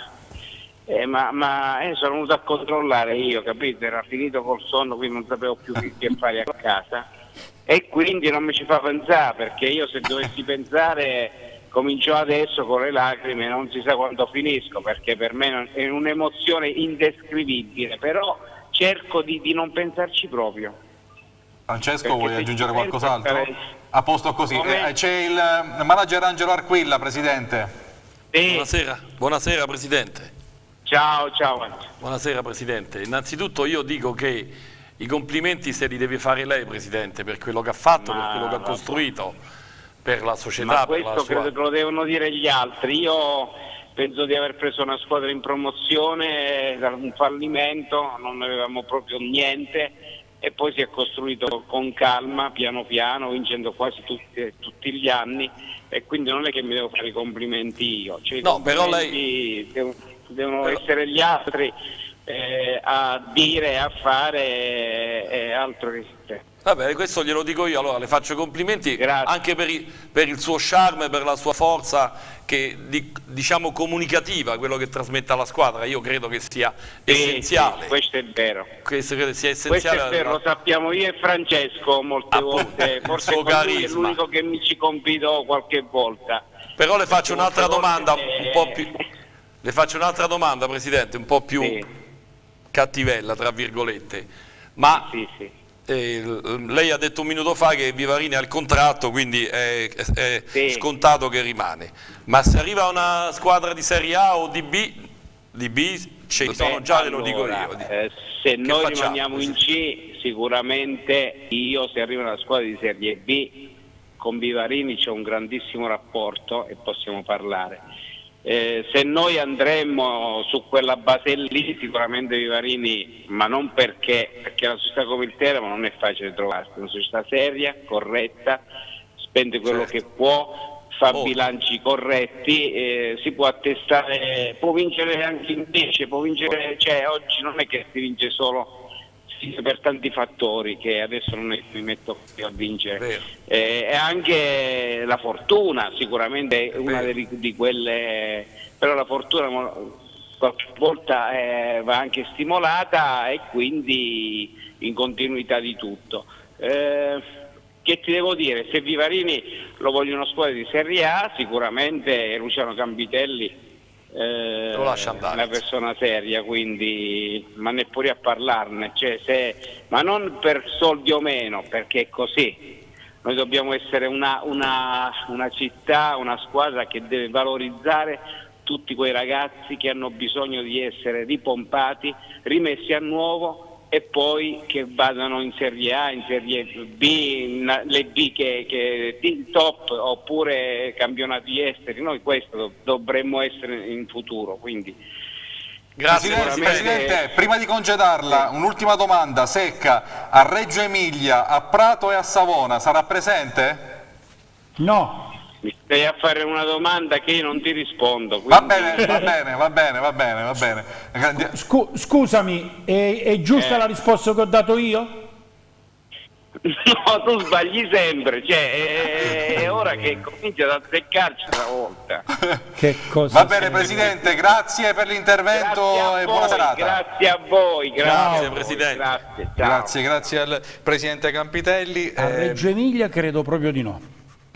sono venuto a controllare io, capito? Era finito col sonno, quindi non sapevo più che fare a casa, e quindi non mi ci fa pensare, perché io se dovessi pensare comincio adesso con le lacrime, non si sa quando finisco, perché per me è un'emozione indescrivibile, però cerco di non pensarci proprio. Francesco, vuoi aggiungere qualcos'altro? A posto così. C'è il manager Angelo Arquilla, presidente. Sì. Buonasera Presidente. Ciao. Buonasera Presidente. Innanzitutto io dico che i complimenti se li deve fare lei, Presidente, per quello che ha fatto, per quello che ha costruito per la società. Ma questo credo che lo devono dire gli altri. Io penso di aver preso una squadra in promozione da un fallimento, non avevamo proprio niente, e poi si è costruito con calma, piano piano, vincendo quasi tutti gli anni, e quindi non è che mi devo fare i complimenti io. Cioè, no, però lei... devono essere gli altri a dire, a fare, altro che... Vabbè, questo glielo dico io, allora le faccio i complimenti. Grazie. Anche per il suo charme, per la sua forza diciamo comunicativa, quello che trasmette alla squadra. Io credo che sia essenziale. Sì, questo è vero. Questo credo sia essenziale. Questo è vero, lo sappiamo io e Francesco molte volte, forse con lui è l'unico che mi ci confidò qualche volta. Però le faccio un'altra domanda un po' più... Le faccio un'altra domanda, Presidente, un po' più cattivella, tra virgolette. Ma lei ha detto un minuto fa che Vivarini ha il contratto, quindi è scontato che rimane. Ma se arriva una squadra di Serie A o di B ci sono già, ve lo dico io. Se noi rimaniamo in C, sicuramente se arriva una squadra di Serie B, con Vivarini c'è un grandissimo rapporto e possiamo parlare. Se noi andremmo su quella base lì, sicuramente Vivarini, ma non perché la società come il Teramo non è facile trovarsi, è una società seria, corretta, spende quello che può, fa bilanci corretti, si può attestare, può vincere anche invece, può vincere, cioè oggi non è che si vince solo per tanti fattori che adesso non mi metto più a vincere, e anche la fortuna sicuramente è una di quelle, però la fortuna qualche volta va anche stimolata e quindi in continuità di tutto. Che ti devo dire, se Vivarini lo vogliono squadre di Serie A, sicuramente Luciano Campitelli lo lascia andare, una persona seria, quindi, ma neppure a parlarne, cioè, ma non per soldi o meno, perché è così. Noi dobbiamo essere una città, una squadra che deve valorizzare tutti quei ragazzi che hanno bisogno di essere ripompati, rimessi a nuovo, e poi che vadano in Serie A, in Serie B, le B che top, oppure campionati esteri. Noi questo dovremmo essere in futuro, quindi grazie. Presidente, prima di congedarla, un'ultima domanda secca: a Reggio Emilia, a Prato e a Savona sarà presente? No. Mi stai a fare una domanda che io non ti rispondo. Va bene. Scusami, è giusta la risposta che ho dato io? No, tu sbagli sempre, cioè è ora che comincia ad azzeccarci una volta. Che cosa? Va bene, Presidente, grazie per l'intervento e buona serata. Grazie a voi, grazie Presidente. Grazie al Presidente Campitelli. A Reggio Emilia credo proprio di no.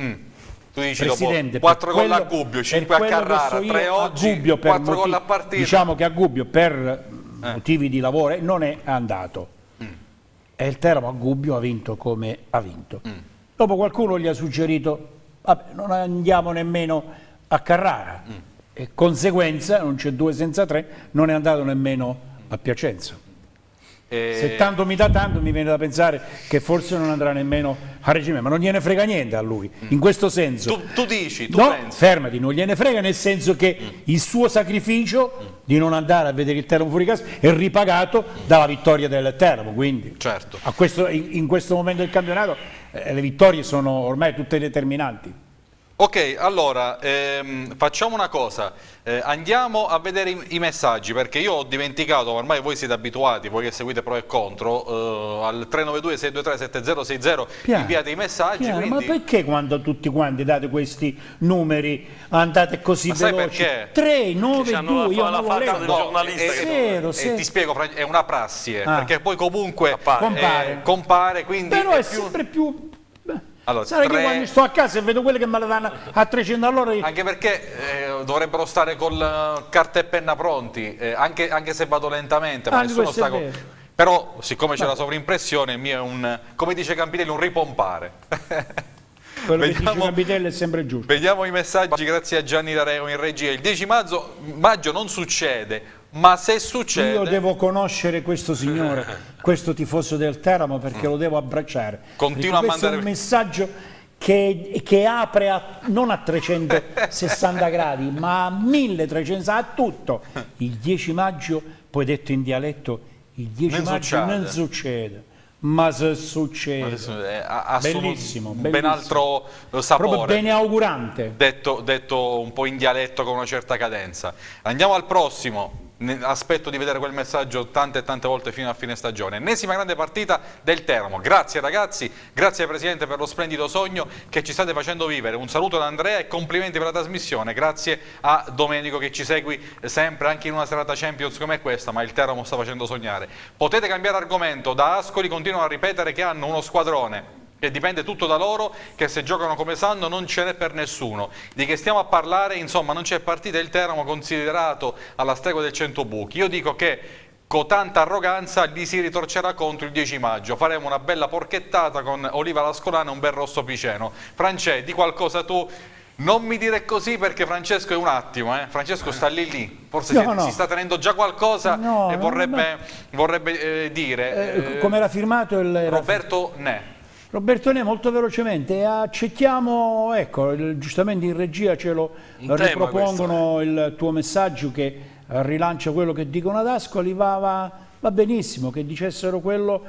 Tu dici Presidente, dopo 4 gol a Gubbio, 5 a Carrara, 3 oggi, 4 gol a partita. Diciamo che a Gubbio per motivi di lavoro non è andato. E il Teramo a Gubbio ha vinto come ha vinto. Dopo qualcuno gli ha suggerito, vabbè, non andiamo nemmeno a Carrara. E conseguenza, non c'è 2 senza 3, non è andato nemmeno a Piacenza. Se tanto mi dà tanto, mi viene da pensare che forse non andrà nemmeno a Reggio Emilia, ma non gliene frega niente a lui, in questo senso. Tu dici, tu no, pensi? Fermati, non gliene frega, nel senso che il suo sacrificio di non andare a vedere il Teramo fuori casa è ripagato dalla vittoria del Teramo, quindi certo. In questo momento del campionato le vittorie sono ormai tutte determinanti. Ok, allora facciamo una cosa, andiamo a vedere i messaggi, perché io ho dimenticato, ormai voi siete abituati, voi che seguite pro e contro, al 392-623-7060 inviate i messaggi. Quindi... Ma perché quando tutti quanti date questi numeri andate così veloci? 3, 9, 2, io non volevo. Del giornalista ti spiego, è una prassi, perché poi comunque compare, quindi però è sempre più... Allora, sai che quando sto a casa e vedo quelle che me le danno a 300 all'ora... Anche perché dovrebbero stare con carta e penna pronti, anche se vado lentamente, ma nessuno sta con... Però, siccome c'è la sovrimpressione, il mio è un, come dice Campitelli, un ripompare. Quello che dice Campitelli è sempre giusto. Vediamo i messaggi, grazie a Gianni D'Areo in regia. Il 10 maggio non succede, ma se succede... Io devo conoscere questo signore, questo tifoso del Teramo, perché lo devo abbracciare. Continua a mandare... Questo è un messaggio che apre non a 360 gradi, ma a 1300, a tutto. Il 10 maggio, poi detto in dialetto, il 10 maggio non succede. Ma se succede, bellissimo, un ben altro sapore, proprio beneaugurante, detto un po' in dialetto con una certa cadenza. Andiamo al prossimo aspetto di vedere quel messaggio tante e tante volte fino a fine stagione. Ennesima grande partita del Teramo. Grazie ragazzi, grazie Presidente per lo splendido sogno che ci state facendo vivere. Un saluto da Andrea e complimenti per la trasmissione. Grazie a Domenico che ci segui sempre anche in una serata Champions come questa, ma il Teramo sta facendo sognare. Potete cambiare argomento, da Ascoli continuano a ripetere che hanno uno squadrone e dipende tutto da loro, che se giocano come sanno non ce n'è per nessuno. Di che stiamo a parlare? Insomma, non c'è partita, il Teramo considerato alla stregua del 100 buchi. Io dico che con tanta arroganza gli si ritorcerà contro il 10 maggio. Faremo una bella porchettata con Oliva Lascolana e un bel rosso piceno. Francesco, di qualcosa tu... Non mi dire così perché Francesco è un attimo, Francesco sta lì, forse si sta tenendo già qualcosa e vorrebbe dire. Come era firmato il... Roberto Ne. Roberto Ne, molto velocemente, accettiamo, ecco, giustamente in regia ce lo ripropongono il tuo messaggio che rilancia quello che dicono ad Ascoli, va benissimo che dicessero quello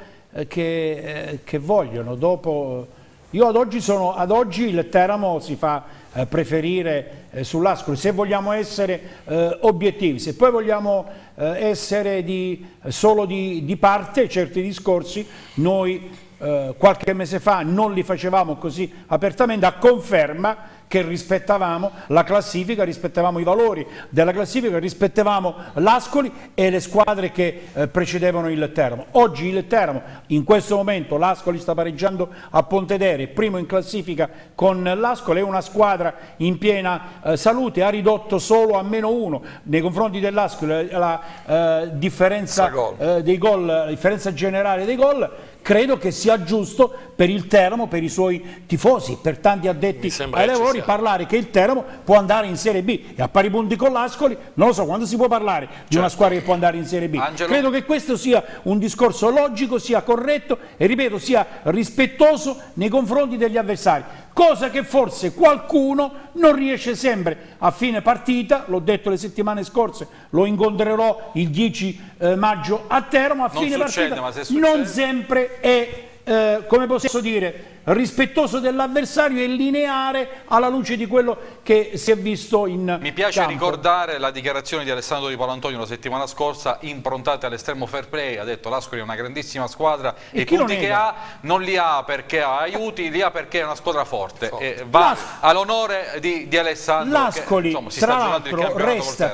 che vogliono. Dopo, io ad oggi il Teramo si fa preferire sull'Ascoli, se vogliamo essere obiettivi, se poi vogliamo essere solo di parte certi discorsi, noi qualche mese fa non li facevamo così apertamente, a conferma che rispettavamo la classifica, rispettavamo i valori della classifica, rispettavamo l'Ascoli e le squadre che precedevano il Teramo. Oggi il Teramo, in questo momento l'Ascoli sta pareggiando a Pontedera, primo in classifica con l'Ascoli, è una squadra in piena salute, ha ridotto solo a -1 nei confronti dell'Ascoli la differenza dei gol, la differenza generale dei gol. Credo che sia giusto per il Teramo, per i suoi tifosi, per tanti addetti ai lavori, parlare che il Teramo può andare in Serie B e a pari punti con l'Ascoli, non lo so quando si può parlare di una squadra che può andare in Serie B. Angelo. Credo che questo sia un discorso logico, sia corretto e, ripeto, sia rispettoso nei confronti degli avversari, cosa che forse qualcuno non riesce sempre a fine partita. L'ho detto le settimane scorse, lo incontrerò il 10 maggio a Teramo, a fine partita non sempre è, come posso dire, rispettoso dell'avversario e lineare alla luce di quello che si è visto in campo. Mi piace ricordare la dichiarazione di Alessandro Di Paolantonio la settimana scorsa, improntata all'estremo fair play. Ha detto l'Ascoli è una grandissima squadra e i punti che ha non li ha perché ha aiuti, li ha perché è una squadra forte. E va all'onore di Alessandro. L'Ascoli tra l'altro resta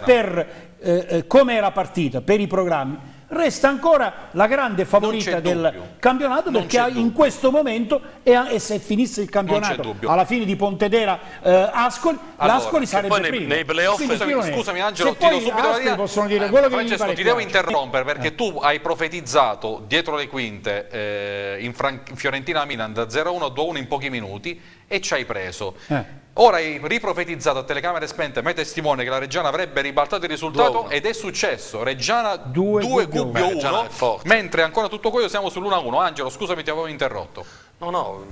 per come era partita, per i programmi, resta ancora la grande favorita del campionato, perché in questo momento, e se finisse il campionato alla fine di Pontedera Ascoli, l'Ascoli sarebbe primo. Nei playoff, scusami Angelo, ti do subito la via. Possono dire quello che Francesco, ti devo interrompere perché tu hai profetizzato dietro le quinte in Fiorentina Milan da 0-1 a 2-1 in pochi minuti e ci hai preso. Ora hai riprofetizzato a telecamere spente, me testimone, che la Reggiana avrebbe ribaltato il risultato ed è successo. Reggiana 2 Gubbio 1, mentre ancora tutto quello siamo sull'1-1. Angelo, scusami, ti avevo interrotto. No,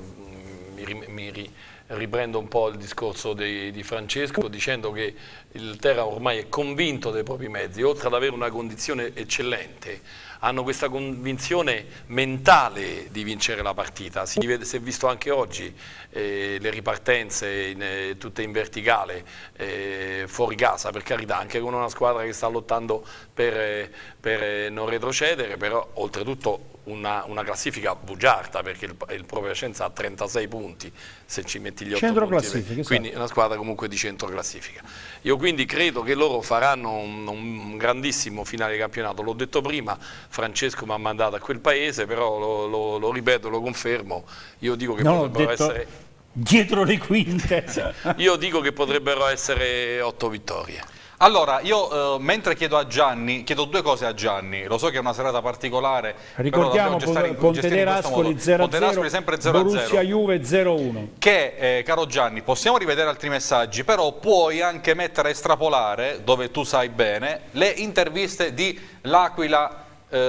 mi riprendo un po' il discorso di Francesco dicendo che il Teramo ormai è convinto dei propri mezzi, oltre ad avere una condizione eccellente, hanno questa convinzione mentale di vincere la partita. Si è visto anche oggi le ripartenze tutte in verticale, fuori casa, per carità, anche con una squadra che sta lottando per non retrocedere, però oltretutto una classifica bugiarda, perché il Pro Piacenza ha 36 punti se ci metti gli 8 punti, quindi è una squadra comunque di centro classifica. Io quindi credo che loro faranno un grandissimo finale di campionato. L'ho detto prima, Francesco mi ha mandato a quel paese, però lo ripeto, lo confermo, io dico che potrebbero essere dietro le quinte. Io dico che potrebbero essere 8 vittorie. Allora, io mentre chiedo a Gianni, chiedo due cose a Gianni. Lo so che è una serata particolare. Ricordiamo Pontedera Ascoli 0-0, Borussia Juve 0-1. Che, caro Gianni, possiamo rivedere altri messaggi, però puoi anche mettere a estrapolare, dove tu sai bene, le interviste di l'Aquila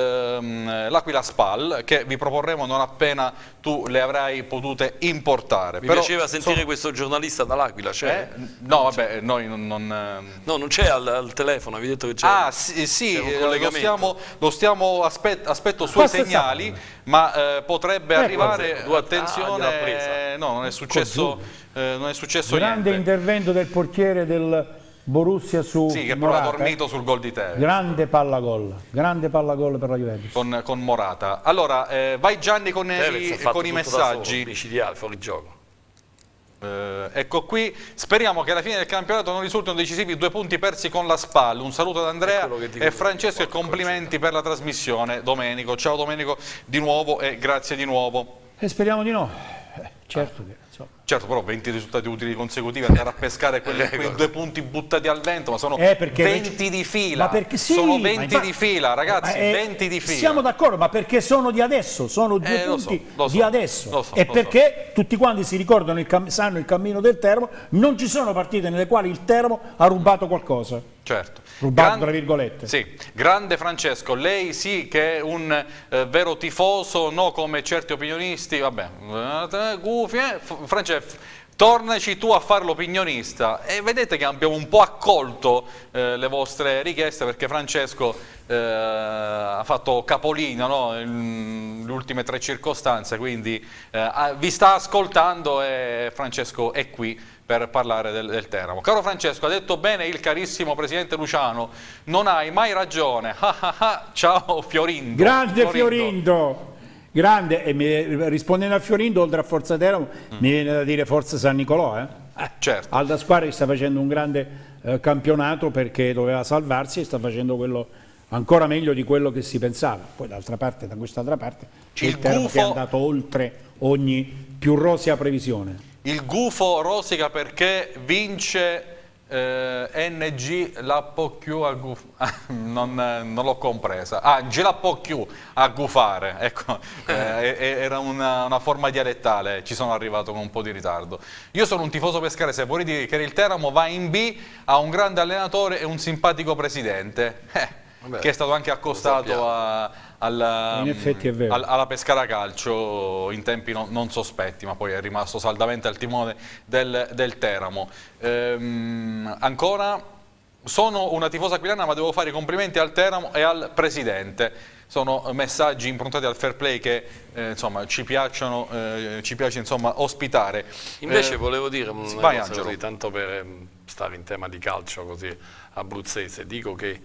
Spal, che vi proporremo non appena tu le avrai potute importare. Mi piaceva sentire questo giornalista dall'Aquila, c'è? No, vabbè, noi non... No, non c'è al telefono, avevi detto che c'è. Ah, sì, aspetto suoi segnali, ma potrebbe arrivare, attenzione, no, non è successo niente. Grande intervento del portiere Borussia su Sì, che però Morata. ha dormito sul gol di Tevez. Grande palla gol per la Juventus. Con Morata. Allora, vai Gianni con i messaggi. Micidiale, fuori gioco. Ecco qui, speriamo che alla fine del campionato non risultino decisivi 2 punti persi con la SPAL. Un saluto ad Andrea e Francesco e complimenti per la trasmissione. Domenico, ciao Domenico di nuovo e grazie di nuovo. E speriamo di no, certo che insomma. Certo, però 20 risultati utili consecutivi, andare a pescare quei 2 punti buttati al vento, ma sono 20 di fila. Ma perché sì, sono 20 di fila, ragazzi, 20 di fila. Siamo d'accordo, ma perché sono di adesso, sono 2 punti di adesso. E perché tutti quanti si ricordano, sanno il cammino del Teramo, non ci sono partite nelle quali il Teramo ha rubato qualcosa. Certo. Rubato tra virgolette. Sì, grande Francesco, lei sì che è un vero tifoso, no come certi opinionisti, vabbè, gufi, Francesco, tornaci tu a fare l'opinionista. E vedete che abbiamo un po' accolto le vostre richieste, perché Francesco ha fatto capolino, no? Le ultime 3 circostanze, quindi vi sta ascoltando e Francesco è qui per parlare del Teramo. Caro Francesco, ha detto bene il carissimo presidente Luciano, non hai mai ragione. Ciao Fiorindo. Grande Fiorindo. Grande, e rispondendo a Fiorindo, oltre a Forza Teramo, mi viene da dire Forza San Nicolò. Certo. Alda Squadra sta facendo un grande campionato perché doveva salvarsi e sta facendo quello ancora meglio di quello che si pensava. Poi d'altra parte, da quest'altra parte, c'è il Teramo che è andato oltre ogni più rosea previsione. Il gufo rosica perché vince NG la POQ a gufare, non l'ho compresa, G la POQ a gufare, ecco, era una forma dialettale, ci sono arrivato con un po' di ritardo. Io sono un tifoso pescarese, vorrei dire che il Teramo va in B, ha un grande allenatore e un simpatico presidente, che è stato anche accostato in effetti è vero, alla Pescara Calcio in tempi non sospetti, ma poi è rimasto saldamente al timone del Teramo. Ancora, sono una tifosa aquilana ma devo fare i complimenti al Teramo e al presidente. Sono messaggi improntati al fair play che insomma ci piace insomma ospitare. Invece volevo dire una cosa così, tanto per stare in tema di calcio così abruzzese, dico che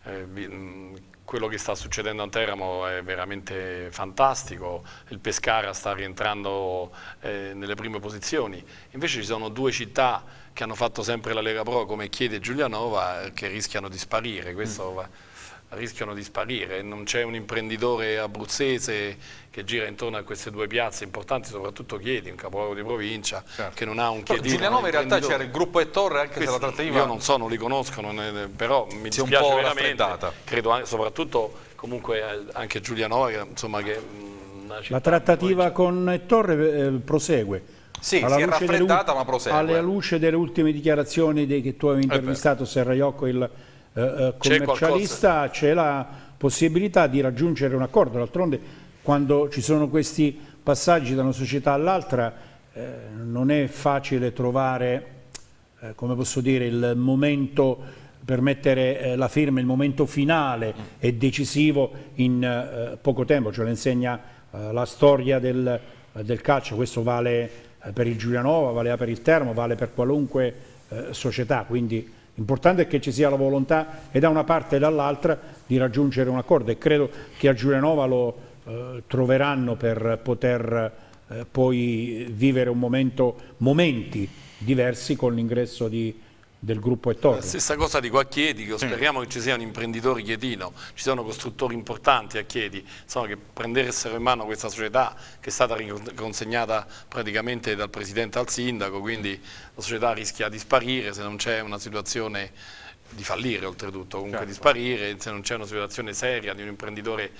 quello che sta succedendo a Teramo è veramente fantastico, il Pescara sta rientrando nelle prime posizioni, invece ci sono 2 città che hanno fatto sempre la Lega Pro come Chieti e Giulianova che rischiano di sparire, rischiano di sparire, non c'è un imprenditore abruzzese che gira intorno a queste 2 piazze importanti, soprattutto Chieti, un capoluogo di provincia, certo, che non ha un chiedino. Giulianova in realtà c'era il gruppo Ettore, anche se la trattativa... Io non so, non li conosco, però mi dispiace veramente, credo soprattutto comunque anche Giulianova, insomma, che la trattativa con Ettore prosegue. Sì, si è raffreddata ma prosegue. Alla luce delle ultime dichiarazioni che tu avevi intervistato Serraiocco, il commercialista, c'è la possibilità di raggiungere un accordo. D'altronde quando ci sono questi passaggi da una società all'altra non è facile trovare come posso dire, il momento per mettere la firma, il momento finale e decisivo in poco tempo, ce lo insegna la storia del calcio. Questo vale per il Giulianova, vale per il Teramo, vale per qualunque società, quindi l'importante è che ci sia la volontà e da una parte e dall'altra di raggiungere un accordo, e credo che a Giulianova lo troveranno per poter poi vivere momenti diversi con l'ingresso del gruppo Ettore. La stessa cosa di qua a Chieti, che speriamo che ci siano imprenditori chietino, ci sono costruttori importanti a Chieti, insomma, che prendessero in mano questa società che è stata consegnata praticamente dal presidente al sindaco, quindi la società rischia di sparire se non c'è una situazione di fallire, oltretutto, comunque di sparire, se non c'è una situazione seria di un imprenditore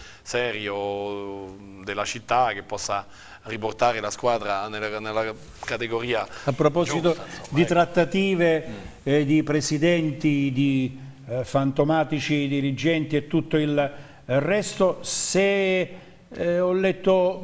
serio della città che possa riportare la squadra nella categoria. A proposito giusta, di trattative, di presidenti, di fantomatici dirigenti e tutto il resto, se ho letto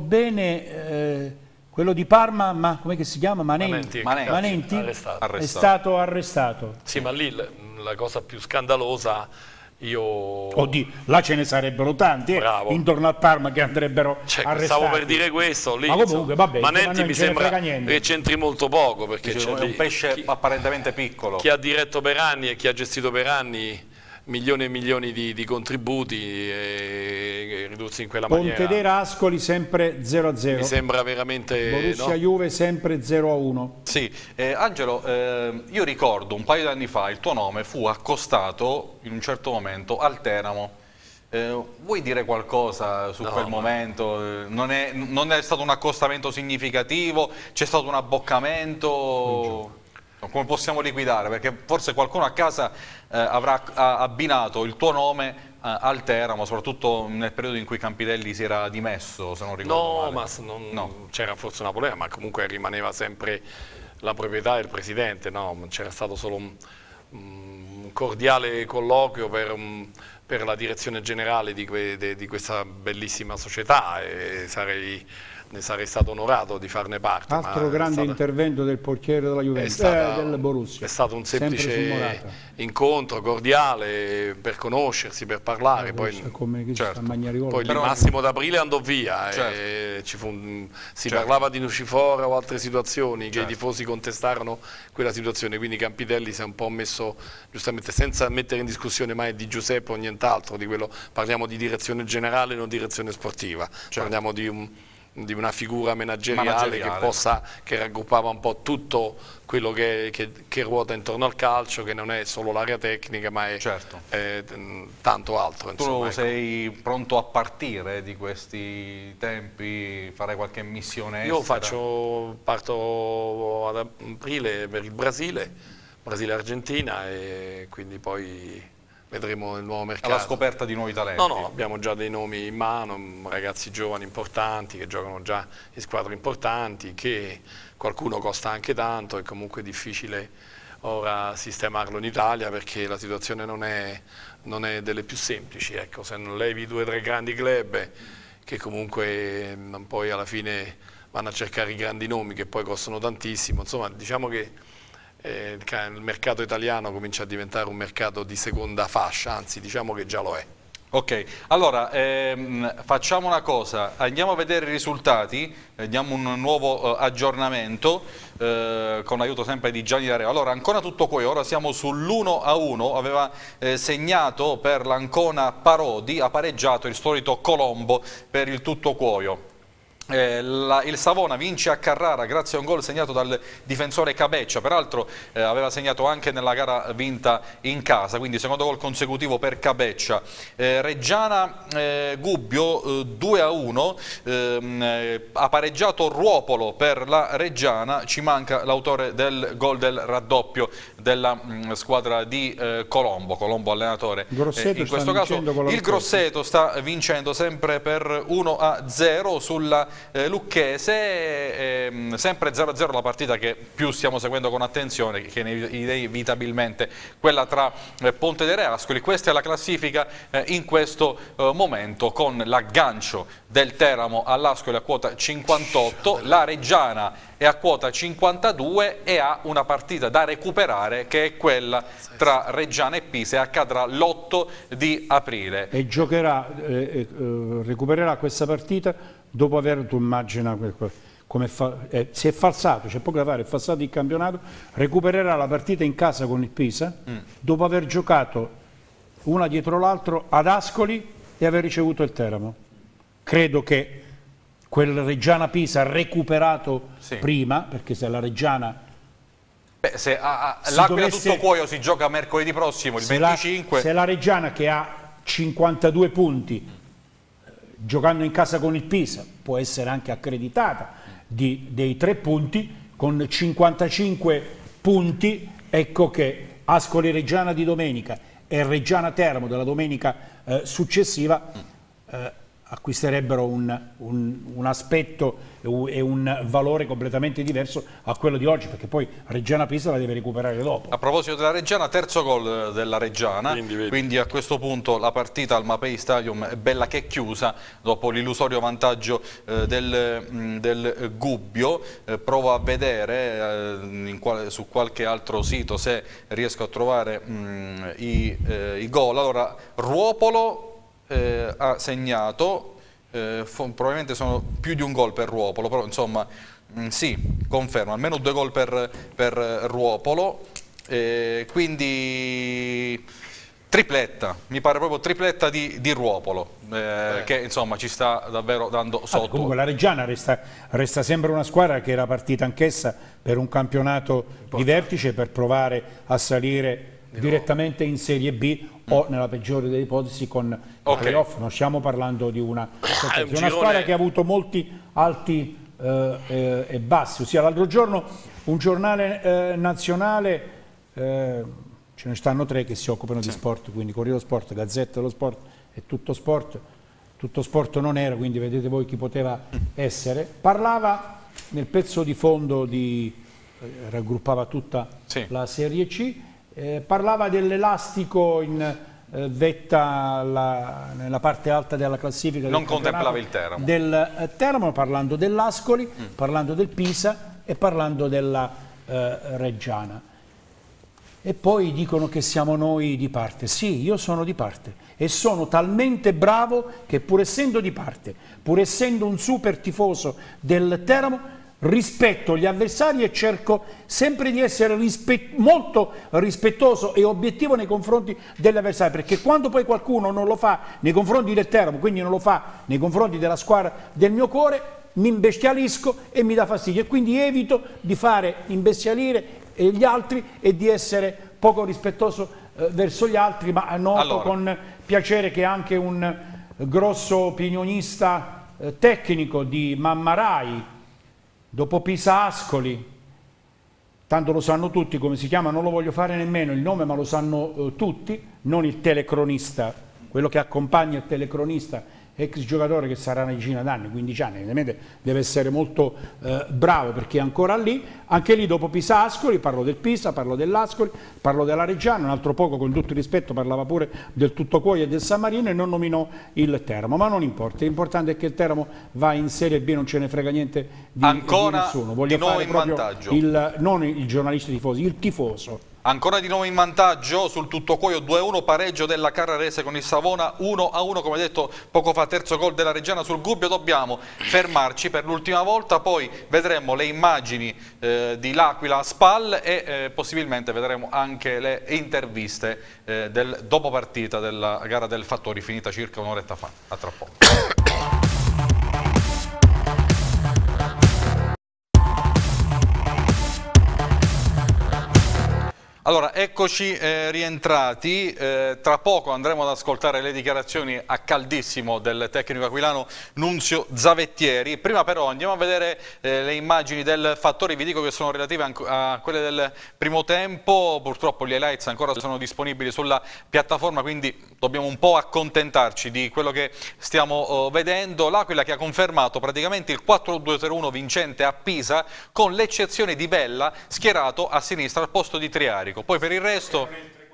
bene, quello di Parma, ma come si chiama? Manenti. È stato arrestato. Sì, ma lì la cosa più scandalosa là ce ne sarebbero tanti intorno al Parma che andrebbero arrestati. Stavo per dire questo, lì, ma comunque vabbè, Manetti mi sembra che c'entri molto poco, perché è un pesce apparentemente piccolo. Chi ha diretto per anni e chi ha gestito per anni milioni e milioni di contributi e ridursi in quella maniera. Pontedera Ascoli sempre 0-0. Mi sembra veramente... Borussia Juve sempre 0-1. Sì, Angelo, io ricordo un paio di anni fa il tuo nome fu accostato in un certo momento al Teramo. Vuoi dire qualcosa su quel momento? Non è stato un accostamento significativo? C'è stato un abboccamento? Come possiamo liquidare? Perché forse qualcuno a casa avrà abbinato il tuo nome al Teramo, soprattutto nel periodo in cui Campidelli si era dimesso, se non ricordo male. Ma c'era forse una polemica, ma comunque rimaneva sempre la proprietà del presidente, c'era stato solo un cordiale colloquio per la direzione generale di questa bellissima società e ne sarei stato onorato di farne parte. Altro grande intervento del portiere della Juventus, del Borussia. È stato un semplice incontro cordiale per conoscersi, per parlare. Poi il Massimo d'Aprile andò via, si parlava di Nucifora o altre situazioni che i tifosi contestarono quella situazione, quindi Campitelli si è un po' messo, giustamente, senza mettere in discussione mai Di Giuseppe o nient'altro, parliamo di direzione generale, non direzione sportiva, parliamo di una figura manageriale che raggruppava un po' tutto quello che ruota intorno al calcio, che non è solo l'area tecnica ma è tanto altro. Tu sei pronto a partire di questi tempi, fare qualche missione estera? Io parto ad aprile per il Brasile-Argentina e quindi poi vedremo il nuovo mercato. Alla scoperta di nuovi talenti? No, abbiamo già dei nomi in mano, ragazzi giovani importanti che giocano già in squadre importanti, che qualcuno costa anche tanto, è comunque difficile ora sistemarlo in Italia perché la situazione non è delle più semplici, ecco, se non levi 2 o 3 grandi club che comunque poi alla fine vanno a cercare i grandi nomi che poi costano tantissimo, insomma diciamo che il mercato italiano comincia a diventare un mercato di seconda fascia, anzi diciamo che già lo è. Ok, allora facciamo una cosa, andiamo a vedere i risultati, diamo un nuovo aggiornamento con l'aiuto sempre di Gianni D'Areo. Allora ancora tutto qui, ora siamo sull'1-1, aveva segnato per l'Ancona Parodi, ha pareggiato il solito Colombo per il Tutto Cuoio. Il Savona vince a Carrara grazie a un gol segnato dal difensore Cabeccia, peraltro aveva segnato anche nella gara vinta in casa, quindi secondo gol consecutivo per Cabeccia. Reggiana Gubbio 2-1, ha pareggiato Ruopolo per la Reggiana, ci manca l'autore del gol del raddoppio della squadra di Colombo allenatore. In questo caso il Grosseto sta vincendo sempre per 1-0 sulla Lucchese, sempre 0-0 la partita che più stiamo seguendo con attenzione, che inevitabilmente quella tra Pontedera e Ascoli. Questa è la classifica in questo momento, con l'aggancio del Teramo all'Ascoli a quota 58, la Reggiana è a quota 52 e ha una partita da recuperare che è quella tra Reggiana e Pisa, e accadrà l'8 di aprile. E giocherà, recupererà questa partita dopo aver, tu immagina come si è falsato, c'è poco da fare, è falsato il campionato, recupererà la partita in casa con il Pisa dopo aver giocato una dietro l'altro ad Ascoli e aver ricevuto il Teramo. Credo che quel Reggiana-Pisa recuperato prima, perché se la Reggiana... se l'Aquila Tutto Cuoio si gioca mercoledì prossimo, il 25... se la Reggiana, che ha 52 punti, giocando in casa con il Pisa, può essere anche accreditata dei 3 punti, con 55 punti, ecco che Ascoli Reggiana di domenica e Reggiana Teramo della domenica successiva acquisterebbero un aspetto e un valore completamente diverso a quello di oggi, perché poi Reggiana-Pisa la deve recuperare dopo. A proposito della Reggiana, terzo gol della Reggiana, quindi a questo punto la partita al Mapei Stadium è bella che è chiusa dopo l'illusorio vantaggio del Gubbio. Provo a vedere su qualche altro sito se riesco a trovare i gol. Allora, Ruopolo ha segnato, probabilmente sono più di un gol per Ruopolo, però insomma sì, confermo, almeno 2 gol per Ruopolo, quindi tripletta, mi pare proprio tripletta di Ruopolo, che insomma ci sta davvero dando sotto. Comunque la Reggiana resta sempre una squadra che era partita anch'essa per un campionato di vertice, per provare a salire direttamente in Serie B o nella peggiore delle ipotesi con i playoff. Non stiamo parlando di una squadra che ha avuto molti alti e bassi, ossia l'altro giorno un giornale nazionale, ce ne stanno 3 che si occupano di sport, quindi Corriere dello Sport, Gazzetta dello Sport e Tutto Sport non era, quindi vedete voi chi poteva essere, parlava nel pezzo di fondo raggruppava tutta la Serie C. Parlava dell'elastico in vetta nella parte alta della classifica. Non contemplava il Teramo. Del Teramo, parlando dell'Ascoli, parlando del Pisa e parlando della Reggiana. E poi dicono che siamo noi di parte. Sì, io sono di parte e sono talmente bravo che pur essendo di parte, pur essendo un super tifoso del Teramo, rispetto gli avversari e cerco sempre di essere molto rispettoso e obiettivo nei confronti degli avversari, perché quando poi qualcuno non lo fa nei confronti del Teramo, quindi non lo fa nei confronti della squadra del mio cuore, mi imbestialisco e mi dà fastidio, e quindi evito di fare imbestialire gli altri e di essere poco rispettoso verso gli altri, ma noto con piacere che anche un grosso opinionista tecnico di Mammarai, dopo Pisa-Ascoli, tanto lo sanno tutti come si chiama, non lo voglio fare nemmeno il nome, ma lo sanno tutti, non il telecronista, quello che accompagna il telecronista, ex giocatore che sarà una decina d'anni, 15 anni, evidentemente deve essere molto bravo perché è ancora lì. Anche lì dopo Pisa-Ascoli, parlo del Pisa, parlo dell'Ascoli, parlo della Reggiana, un altro poco, con tutto il rispetto, parlava pure del Tuttocuoio e del San Marino e non nominò il Teramo, ma non importa, l'importante è che il Teramo va in Serie B, non ce ne frega niente di nessuno. Voglio fare proprio non il giornalista tifoso, il tifoso. Ancora di nuovo in vantaggio sul Tuttocuoio, 2-1, pareggio della Carrarese con il Savona, 1-1, come detto poco fa, terzo gol della Reggiana sul Gubbio. Dobbiamo fermarci per l'ultima volta, poi vedremo le immagini di L'Aquila Spal e possibilmente vedremo anche le interviste del dopo partita della gara del Fattori, finita circa un'oretta fa. A tra poco. Allora, eccoci rientrati, tra poco andremo ad ascoltare le dichiarazioni a caldissimo del tecnico aquilano Nunzio Zavettieri. Prima però andiamo a vedere le immagini del Fattori, vi dico che sono relative a quelle del primo tempo, purtroppo gli highlights ancora sono disponibili sulla piattaforma, quindi dobbiamo un po' accontentarci di quello che stiamo vedendo. L'Aquila che ha confermato praticamente il 4-2-3-1 vincente a Pisa, con l'eccezione di Bella schierato a sinistra al posto di Triarico. Poi per il resto...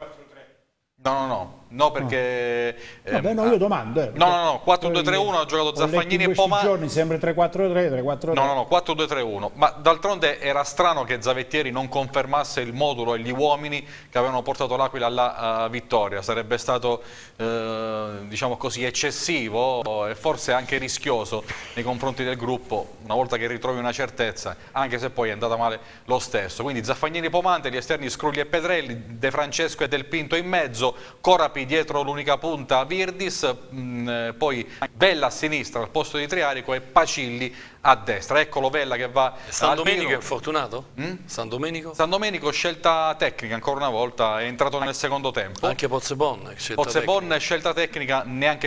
No, perché... Vabbè, no, io domando. No, 4-2-3-1 ha giocato Zaffagnini e Pomani. Giorni sempre 3-4-3, 3-4-3. No, 4-2-3-1. Ma d'altronde era strano che Zavettieri non confermasse il modulo e gli uomini che avevano portato l'Aquila alla vittoria. Sarebbe stato, diciamo così, eccessivo e forse anche rischioso nei confronti del gruppo, una volta che ritrovi una certezza, anche se poi è andata male lo stesso. Quindi Zaffagnini, Pomante, gli esterni Scrugli e Pedrelli, De Francesco e Del Pinto in mezzo, Corapi dietro l'unica punta Virdis, poi Bella a sinistra al posto di Triarico e Pacilli a destra. Eccolo Bella che va San Domenico è infortunato? San Domenico? San Domenico scelta tecnica ancora una volta, è entrato nel secondo tempo. Anche Pozzebon scelta tecnica, neanche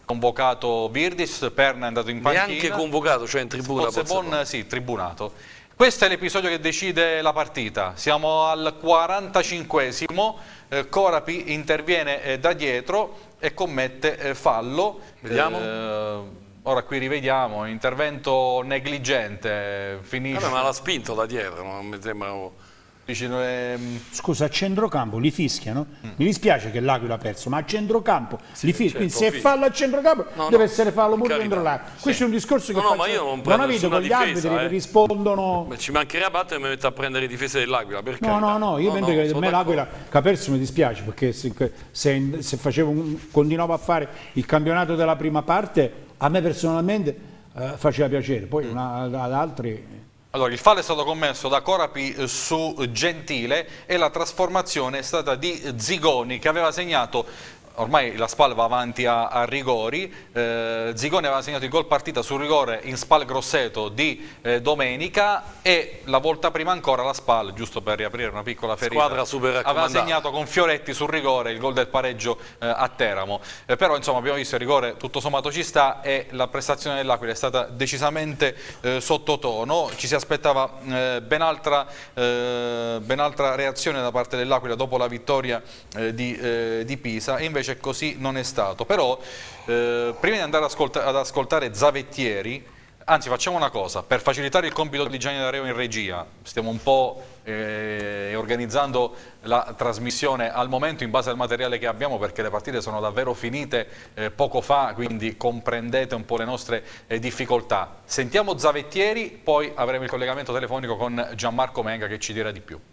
convocato Virdis, Perna è andato in panchina. Neanche convocato, cioè in tribuna Pozzebon sì, tribunato. Questo è l'episodio che decide la partita, siamo al 45esimo, Corapi interviene da dietro e commette fallo. Vediamo. Ora qui rivediamo, intervento negligente, finisce... Vabbè, ma l'ha spinto da dietro, non mi sembra... Scusa, a centrocampo li fischiano? Mi dispiace che l'Aquila ha perso, ma a centrocampo li fischiano. Quindi se è fallo a centrocampo deve essere fallo pure dentro l'Aquila. Questo è un discorso che ma io non avete con gli arbitri che rispondono. Ci mancherebbe battere e mi metto a prendere i difese dell'Aquila. No, io penso che a me l'Aquila che ha perso mi dispiace, perché se continuavo a fare il campionato della prima parte, a me personalmente faceva piacere, poi ad altri... Allora, il fallo è stato commesso da Corapi su Gentile e la trasformazione è stata di Zigoni, che aveva segnato, ormai la SPAL va avanti a rigori, Zigoni aveva segnato il gol partita sul rigore in SPAL Grosseto di domenica, e la volta prima ancora la SPAL, giusto per riaprire una piccola ferita, squadra super aveva segnato con Fioretti sul rigore il gol del pareggio a Teramo. Però insomma abbiamo visto il rigore tutto sommato ci sta, e la prestazione dell'Aquila è stata decisamente sottotono. Ci si aspettava ben altra reazione da parte dell'Aquila dopo la vittoria di Pisa, e invece così non è stato. Però prima di andare ad ascoltare Zavettieri, anzi facciamo una cosa, per facilitare il compito di Gianni D'Areo in regia, stiamo un po' organizzando la trasmissione al momento in base al materiale che abbiamo, perché le partite sono davvero finite poco fa, quindi comprendete un po' le nostre difficoltà. Sentiamo Zavettieri, poi avremo il collegamento telefonico con Gianmarco Menga che ci dirà di più.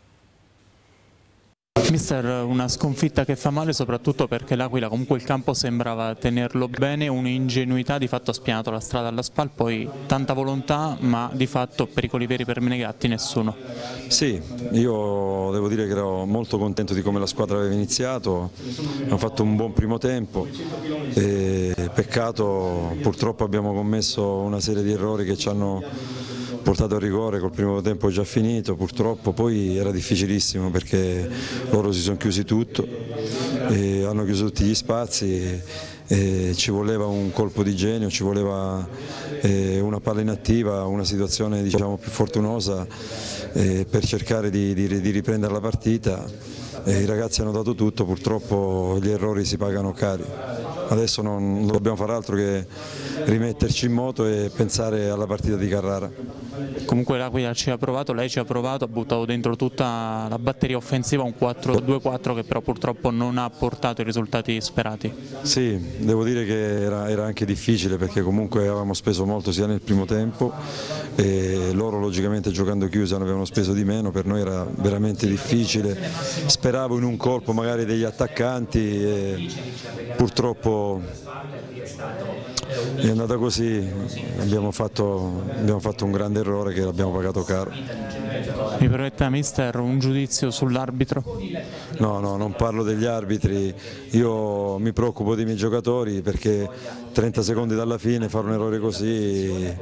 Mister, una sconfitta che fa male soprattutto perché l'Aquila comunque il campo sembrava tenerlo bene, un'ingenuità, di fatto ha spianato la strada alla SPAL, poi tanta volontà ma di fatto pericoli veri per Menegatti nessuno. Sì, io devo dire che ero molto contento di come la squadra aveva iniziato, hanno fatto un buon primo tempo, e peccato purtroppo abbiamo commesso una serie di errori che ci hanno portato a rigore col primo tempo già finito, purtroppo poi era difficilissimo perché loro si sono chiusi tutto, e hanno chiuso tutti gli spazi, e ci voleva un colpo di genio, ci voleva una palla inattiva, una situazione diciamo più fortunosa per cercare di riprendere la partita. I ragazzi hanno dato tutto, purtroppo gli errori si pagano cari. Adesso non dobbiamo fare altro che rimetterci in moto e pensare alla partita di Carrara. Comunque l'Aquila ci ha provato, lei ci ha provato, ha buttato dentro tutta la batteria offensiva, un 4-2-4 che però purtroppo non ha portato i risultati sperati. Sì, devo dire che era anche difficile perché comunque avevamo speso molto sia nel primo tempo, e loro logicamente giocando chiusi avevano speso di meno, per noi era veramente difficile. Speravo in un colpo magari degli attaccanti e purtroppo è andata così, abbiamo fatto un grande errore che l'abbiamo pagato caro. Mi permetta mister un giudizio sull'arbitro? No, non parlo degli arbitri, io mi preoccupo dei miei giocatori perché 30 secondi dalla fine fare un errore così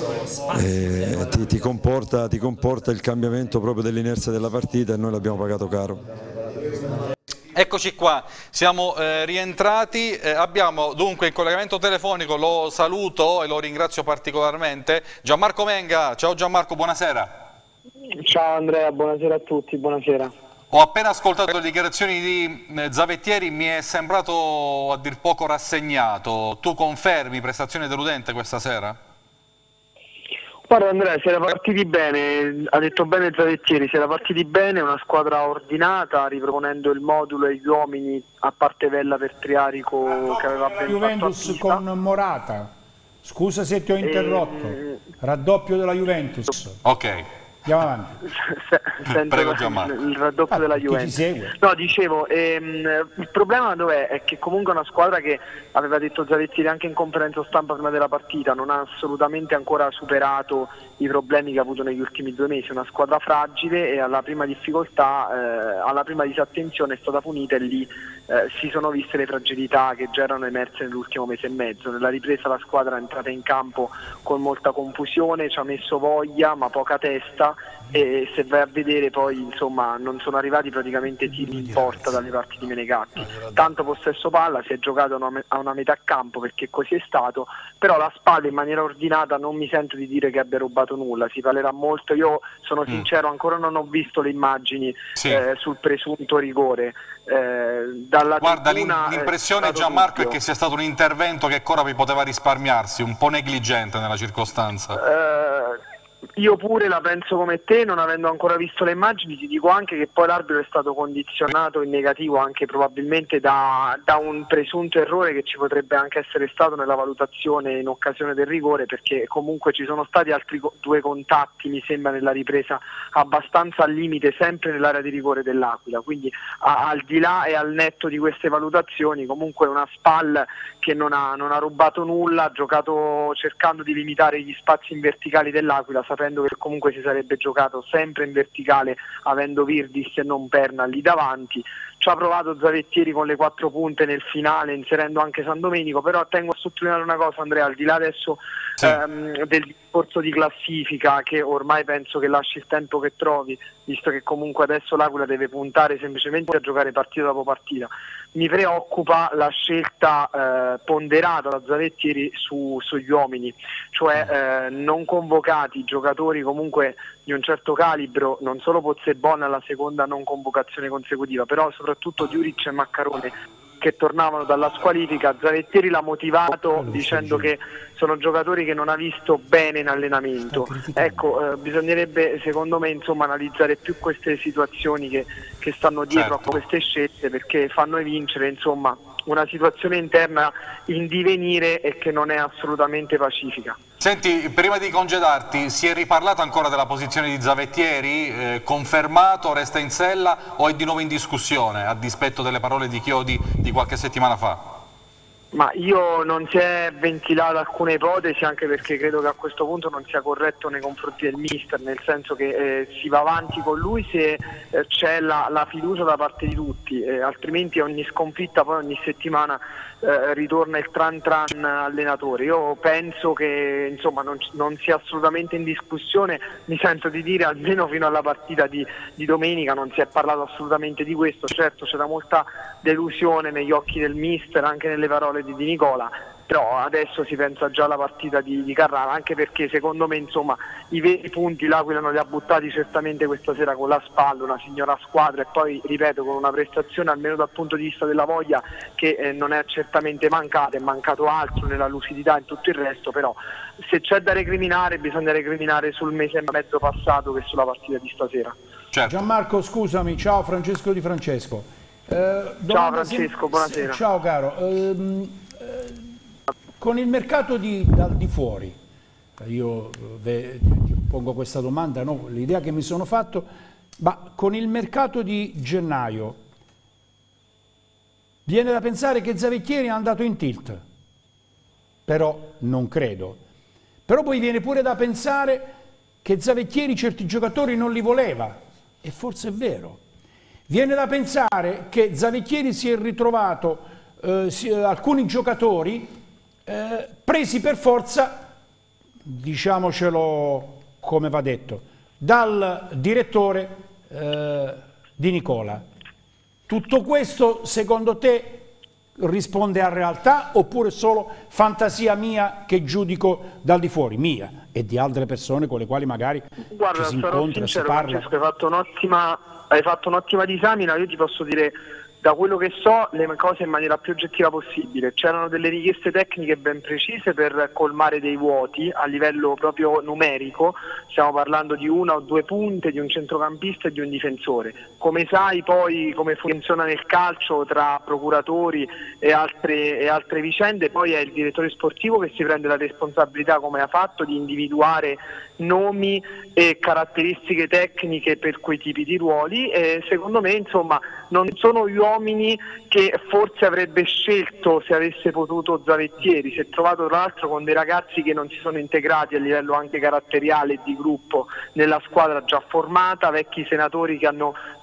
ti comporta il cambiamento proprio dell'inerzia della partita, e noi l'abbiamo pagato caro. Eccoci qua, siamo rientrati, abbiamo dunque il collegamento telefonico, lo saluto e lo ringrazio particolarmente, Gianmarco Menga. Ciao Gianmarco, buonasera. Ciao Andrea, buonasera a tutti, buonasera. Ho appena ascoltato le dichiarazioni di Zavettieri, mi è sembrato a dir poco rassegnato. Tu confermi prestazione deludente questa sera? Guarda Andrea, si era partiti bene, ha detto bene Zavettieri, si era partiti bene, una squadra ordinata, riproponendo il modulo e gli uomini, a parte Vella per Triarico che aveva ben Juventus con Morata, scusa se ti ho interrotto, raddoppio della Juventus. Ok. Andiamo avanti. Prego Gianmarco. Il raddoppio della Juventus. No, dicevo, il problema dov'è? È che comunque è una squadra che aveva detto Zavettieri anche in conferenza stampa prima della partita, non ha assolutamente ancora superato i problemi che ha avuto negli ultimi 2 mesi, una squadra fragile, e alla prima difficoltà, alla prima disattenzione è stata punita, e lì si sono viste le fragilità che già erano emerse nell'ultimo mese e mezzo. Nella ripresa la squadra è entrata in campo con molta confusione, ci ha messo voglia ma poca testa, e se vai a vedere poi insomma non sono arrivati praticamente tiri in porta dalle parti di Menegatti. Tanto possesso palla, si è giocato a una metà campo, perché così è stato, però la SPAL in maniera ordinata non mi sento di dire che abbia rubato nulla, si parlerà molto. Io sono sincero, ancora non ho visto le immagini sul presunto rigore. Guarda, l'impressione, Gianmarco, è che sia stato un intervento che Corapi poteva risparmiarsi, un po' negligente nella circostanza. Io pure la penso come te, non avendo ancora visto le immagini. Ti dico anche che poi l'arbitro è stato condizionato in negativo anche probabilmente da un presunto errore che ci potrebbe anche essere stato nella valutazione in occasione del rigore, perché comunque ci sono stati altri due contatti, mi sembra, nella ripresa abbastanza al limite, sempre nell'area di rigore dell'Aquila, quindi al di là e al netto di queste valutazioni, comunque una SPAL che non ha rubato nulla, ha giocato cercando di limitare gli spazi in verticali dell'Aquila, sapendo che comunque si sarebbe giocato sempre in verticale, avendo Virdis e non Perna lì davanti. Ci ha provato Zavettieri con le 4 punte nel finale, inserendo anche San Domenico, però tengo a sottolineare una cosa, Andrea, al di là adesso del discorso di classifica, che ormai penso che lasci il tempo che trovi, visto che comunque adesso l'Aquila deve puntare semplicemente a giocare partita dopo partita. Mi preoccupa la scelta ponderata da Zavettieri sugli uomini, cioè non convocati giocatori comunque di un certo calibro, non solo Pozzebon alla seconda non convocazione consecutiva, però soprattutto Diuric e Maccarone, che tornavano dalla squalifica. Zavettieri l'ha motivato dicendo che sono giocatori che non ha visto bene in allenamento. Ecco, bisognerebbe secondo me insomma analizzare più queste situazioni che stanno dietro a queste scelte, perché fanno vincere insomma una situazione interna in divenire e che non è assolutamente pacifica. Senti, prima di congedarti, si è riparlato ancora della posizione di Zavettieri? Confermato, resta in sella o è di nuovo in discussione, a dispetto delle parole di Chiodi di qualche settimana fa? Ma io non si è ventilata alcuna ipotesi, anche perché credo che a questo punto non sia corretto nei confronti del mister, nel senso che si va avanti con lui se c'è la fiducia da parte di tutti, altrimenti ogni sconfitta poi ogni settimana ritorna il tran tran allenatore. Io penso che insomma non sia assolutamente in discussione, mi sento di dire, almeno fino alla partita di domenica non si è parlato assolutamente di questo. Certo c'era molta delusione negli occhi del mister, anche nelle parole di Di Nicola, però adesso si pensa già alla partita di Carrara, anche perché secondo me insomma i veri punti l'Aquila non li ha buttati certamente questa sera con la SPAL, una signora squadra, e poi ripeto con una prestazione almeno dal punto di vista della voglia che non è certamente mancata, è mancato altro nella lucidità e in tutto il resto, però se c'è da recriminare bisogna recriminare sul mese e mezzo passato che sulla partita di stasera. Certo. Gianmarco, scusami, ciao Francesco Di Francesco. Ciao Francesco, buonasera. Ciao caro. Con il mercato al di fuori, io ti pongo questa domanda, no? L'idea che mi sono fatto, ma con il mercato di gennaio viene da pensare che Zavettieri è andato in tilt, però non credo. Però poi viene pure da pensare che Zavettieri certi giocatori non li voleva, e forse è vero. Viene da pensare che Zavettieri si è ritrovato alcuni giocatori presi per forza, diciamocelo come va detto, dal direttore Di Nicola. Tutto questo secondo te risponde a realtà oppure solo fantasia mia che giudico dal di fuori, mia e di altre persone con le quali magari ci si incontra, si parla? Francesco, hai fatto un'ottima disamina. Io ti posso dire, da quello che so, le cose in maniera più oggettiva possibile. C'erano delle richieste tecniche ben precise per colmare dei vuoti a livello proprio numerico, stiamo parlando di 1 o 2 punte, di un centrocampista e di un difensore. Come sai poi come funziona nel calcio tra procuratori e altre vicende, poi è il direttore sportivo che si prende la responsabilità, come ha fatto, di individuare nomi e caratteristiche tecniche per quei tipi di ruoli, e secondo me insomma non sono gli uomini che forse avrebbe scelto se avesse potuto Zavettieri. Si è trovato tra l'altro con dei ragazzi che non si sono integrati a livello anche caratteriale e di gruppo nella squadra già formata, vecchi senatori che hanno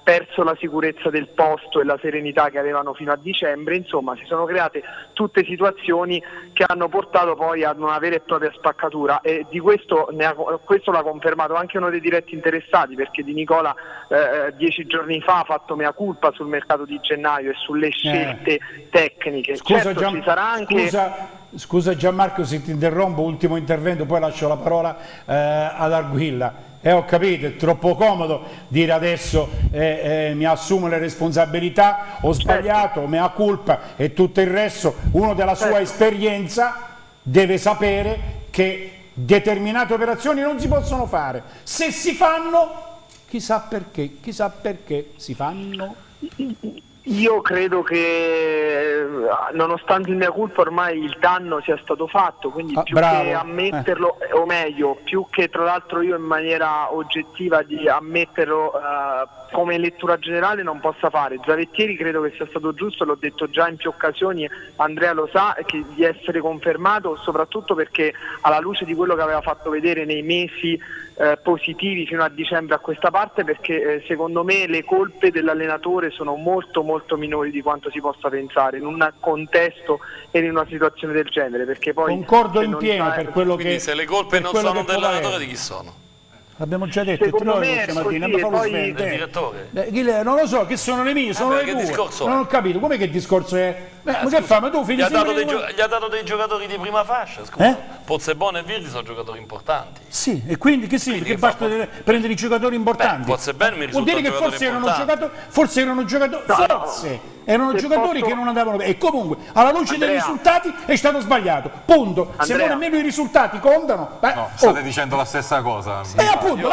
perso la sicurezza del posto e la serenità che avevano fino a dicembre. Insomma, si sono create tutte situazioni che hanno portato poi ad una vera e propria spaccatura, e di questo l'ha confermato anche uno dei diretti interessati, perché Di Nicola 10 giorni fa ha fatto mea culpa sul mercato di gennaio e sulle scelte tecniche. Ci sarà anche... Scusa Gianmarco se ti interrompo, ultimo intervento, poi lascio la parola ad Arguilla. Ho capito, è troppo comodo dire adesso mi assumo le responsabilità, ho sbagliato, mea culpa e tutto il resto. Uno della sua esperienza deve sapere che determinate operazioni non si possono fare. Se si fanno, chissà perché si fanno. Io credo che nonostante il mea culpa ormai il danno sia stato fatto, quindi più che ammetterlo, o meglio, più che tra l'altro io in maniera oggettiva di ammetterlo come lettura generale non possa fare. Zavettieri credo che sia stato giusto, l'ho detto già in più occasioni, Andrea lo sa, di essere confermato, soprattutto perché alla luce di quello che aveva fatto vedere nei mesi positivi fino a dicembre a questa parte, perché secondo me le colpe dell'allenatore sono molto minori di quanto si possa pensare in un contesto e in una situazione del genere, perché poi concordo in pieno per quello quindi che se le colpe non sono dell'allenatore, di chi sono? L'abbiamo già detto, secondo me del direttore. Non lo so, che sono le mie, sono le tue. Non ho capito, com'è che il discorso è? Ma che fa? Ma tu gli ha dato dei giocatori di prima fascia, scusa. Pozzebon e Virdi sono giocatori importanti. Sì, e quindi che significa? Che basta prendere i giocatori importanti? Pozzebon mi risulta vuol dire che forse erano giocatori che non andavano bene. E comunque, alla luce dei risultati è stato sbagliato. Punto. Se non nemmeno i risultati contano. No, state dicendo la stessa cosa. Appunto,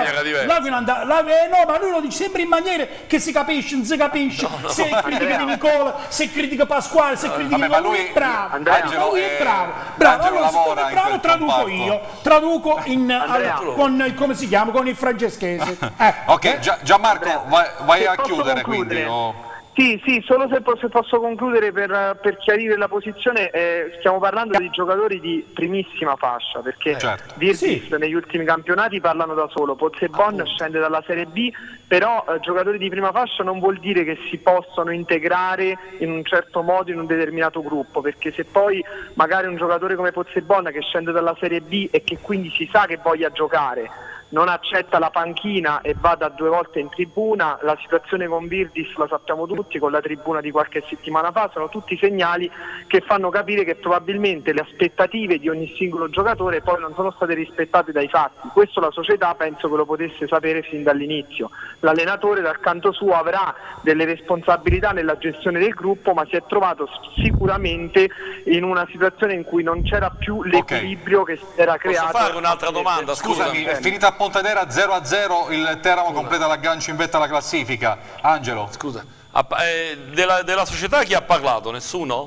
ma lui lo dice sempre in maniere che si capisce, non si capisce. Se critica Di Nicola, se critica Pasquale, se critica ma lui è bravo. Angelo è bravo. Allora, siccome è bravo, traduco io. Traduco con come si chiama? Con il franceschese. Ok, Gianmarco, vai a chiudere quindi. Sì, solo se posso concludere per chiarire la posizione, stiamo parlando di giocatori di primissima fascia, perché Virtus negli ultimi campionati parlano da solo, Pozzebon scende dalla Serie B, però giocatori di prima fascia non vuol dire che si possono integrare in un certo modo in un determinato gruppo, perché se poi magari un giocatore come Pozzebon che scende dalla Serie B e che quindi si sa che voglia giocare non accetta la panchina e va da 2 volte in tribuna, la situazione con Virdis la sappiamo tutti, con la tribuna di qualche settimana fa, sono tutti segnali che fanno capire che probabilmente le aspettative di ogni singolo giocatore poi non sono state rispettate dai fatti. Questo la società penso che lo potesse sapere fin dall'inizio. L'allenatore dal canto suo avrà delle responsabilità nella gestione del gruppo, ma si è trovato sicuramente in una situazione in cui non c'era più l'equilibrio che si era creato. Posso fare un'altra domanda? Scusami, è finita a Pontedera 0-0, il Teramo completa l'aggancio in vetta alla classifica. Angelo. Scusa, della società chi ha parlato? Nessuno?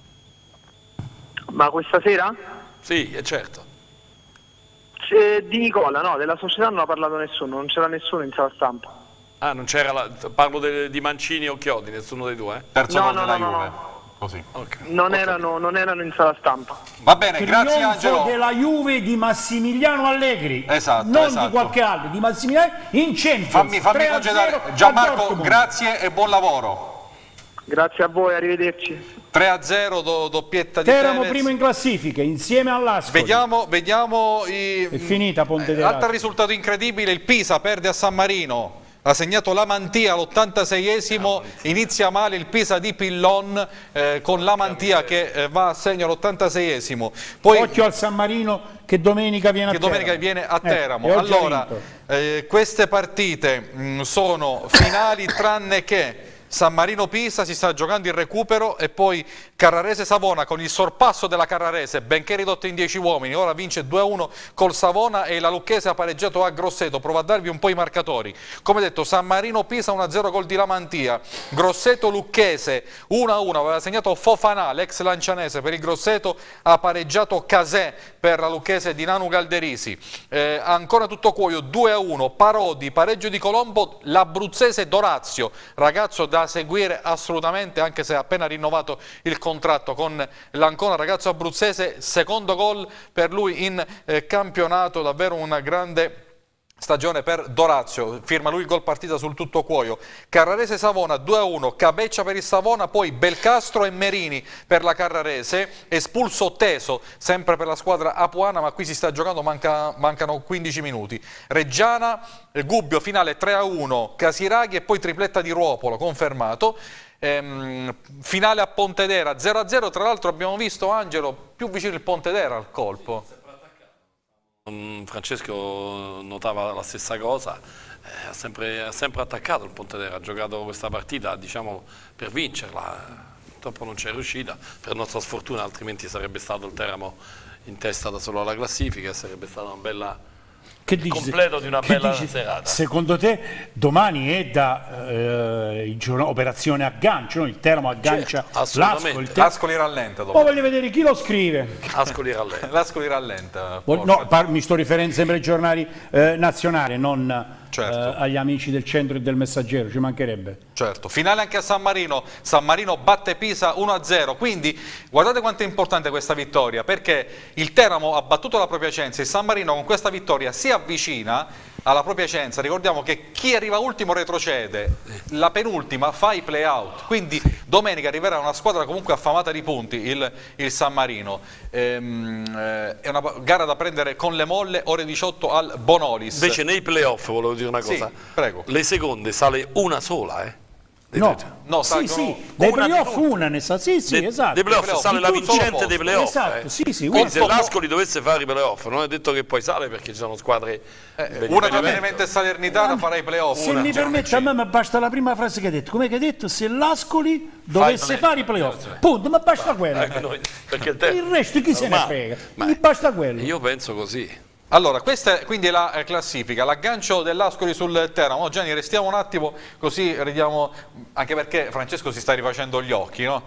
Ma questa sera? Sì, certo. Di Nicola, no, della società non ha parlato nessuno, non c'era nessuno in sala stampa. Ah, non c'era parlo di Mancini o Chiodi, nessuno dei due? Terzo gol della Juve. Così. Non erano in sala stampa. Va bene, grazie Angelo. Della Juve di Massimiliano Allegri, non di qualche altro, di Massimiliano in Champions. Fammi concedere. Gianmarco, grazie e buon lavoro. Grazie a voi, arrivederci. 3-0, doppietta di Teramo primo in classifica insieme all'Ascoli. Vediamo è finita Pontedera. Altro risultato incredibile, il Pisa perde a San Marino. Ha segnato la Mantia all'86esimo, inizia male il Pisa di Pillon con la Mantia che va a segno all'86esimo. Poi occhio al San Marino che domenica viene a Teramo. Allora, queste partite sono finali tranne che San Marino-Pisa, si sta giocando il recupero, e poi Carrarese-Savona con il sorpasso della Carrarese, benché ridotta in 10 uomini, ora vince 2-1 col Savona, e la Lucchese ha pareggiato a Grosseto. Provo a darvi un po' i marcatori. Come detto, San Marino-Pisa 1-0 gol di Lamantia, Grosseto-Lucchese 1-1, aveva segnato Fofanà, l'ex lancianese. Per il Grosseto ha pareggiato Casè, per la Lucchese di Nanu Galderisi. Ancora tutto cuoio 2-1, Parodi, pareggio di Colombo, l'abruzzese Dorazio, ragazzo da seguire assolutamente, anche se ha appena rinnovato il contratto con l'Ancona, ragazzo abruzzese, secondo gol per lui in campionato, davvero una grande stagione per Dorazio, firma lui il gol partita sul tutto cuoio. Carrarese Savona 2-1, Cabeccia per il Savona, poi Belcastro e Merini per la Carrarese, espulso Teso sempre per la squadra apuana, ma qui si sta giocando, mancano 15 minuti. Reggiana, Gubbio finale 3-1, Casiraghi e poi tripletta di Ruopolo confermato. Finale a Pontedera 0-0, tra l'altro abbiamo visto, Angelo, più vicino il Pontedera al colpo. Francesco notava la stessa cosa, ha sempre attaccato il Pontedera, ha giocato questa partita, diciamo, per vincerla, purtroppo non c'è riuscita, per nostra sfortuna, altrimenti sarebbe stato il Teramo in testa da solo alla classifica e sarebbe stata una bella... completo di una bella serata. Secondo te domani è da operazione aggancio, no? Il Teramo aggancia l'Ascoli. Ascoli rallenta dopo. Poi voglio vedere chi lo scrive. Ascoli rallenta. L'Ascoli rallenta. No, mi sto riferendo sempre ai giornali nazionali, non agli amici del Centro e del Messaggero, ci mancherebbe. Certo, finale anche a San Marino batte Pisa 1-0, quindi guardate quanto è importante questa vittoria, perché il Teramo ha battuto la propria Piacenza e San Marino con questa vittoria si avvicina alla propria Piacenza. Ricordiamo che chi arriva ultimo retrocede, la penultima fa i play-out, quindi domenica arriverà una squadra comunque affamata di punti, il San Marino. È una gara da prendere con le molle, ore 18 al Bonolis. Invece nei play-off volevo dire una cosa, sì, prego. Le seconde sale una sola, No, dei playoff una ne sa, esatto. Dei playoff sale la vincente dei playoff. Esatto, quindi se l'Ascoli dovesse fare i playoff, non è detto che poi sale perché ci sono squadre. Una da Benevento e Salernitana farà i playoff. Se mi permette, a me basta la prima frase che hai detto. Come hai detto, se l'Ascoli dovesse fare i playoff, punto, ma basta quello. Il resto chi se ne frega? Mi basta quello. Io penso così. Allora, questa quindi è la classifica, l'aggancio dell'Ascoli sul Teramo. Gianni, restiamo un attimo così ridiamo, anche perché Francesco si sta rifacendo gli occhi, no?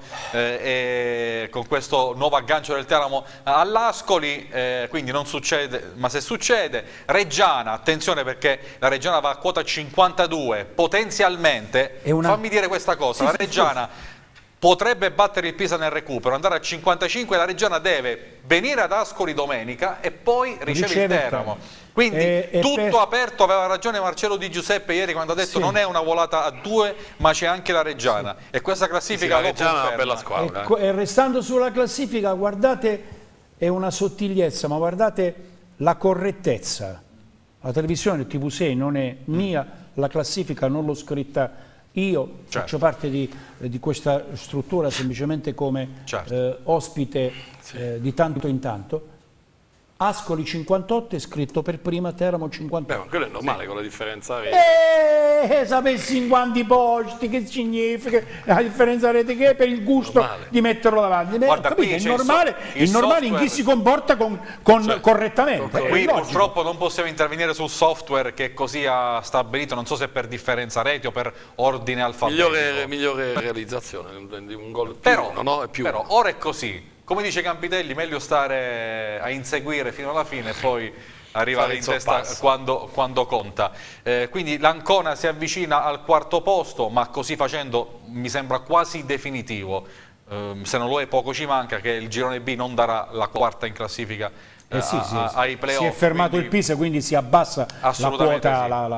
E con questo nuovo aggancio del Teramo all'Ascoli, quindi non succede, ma se succede, Reggiana, attenzione perché la Reggiana va a quota 52, potenzialmente, fammi dire questa cosa, la Reggiana potrebbe battere il Pisa nel recupero, andare a 55, la Reggiana deve venire ad Ascoli domenica e poi riceve il Teramo. Quindi tutto aperto, aveva ragione Marcello Di Giuseppe ieri quando ha detto non è una volata a due, ma c'è anche la Reggiana. E questa classifica lo conferma. È una bella squadra. E restando sulla classifica, guardate, è una sottigliezza, ma guardate la correttezza. La televisione, il TV6 non è mia, la classifica non l'ho scritta io, faccio parte di questa struttura semplicemente come ospite di tanto in tanto. Ascoli 58 è scritto per prima, Teramo 58. Ma quello è normale con la differenza rete. Sapessi in quanti posti, che significa la differenza rete, che è per il gusto di metterlo davanti. Guarda, capite? È normale, in chi si comporta correttamente. Qui purtroppo non possiamo intervenire sul software che così ha stabilito, non so se per differenza rete o per ordine alfabetico. Migliore realizzazione di un gol però ora è così. Come dice Campitelli, meglio stare a inseguire fino alla fine e poi arrivare in testa quando conta. Quindi l'Ancona si avvicina al quarto posto, ma così facendo mi sembra quasi definitivo. Se non lo è, poco ci manca che il girone B non darà la quarta in classifica ai playoff. Si è fermato il Pisa, quindi si abbassa la quota.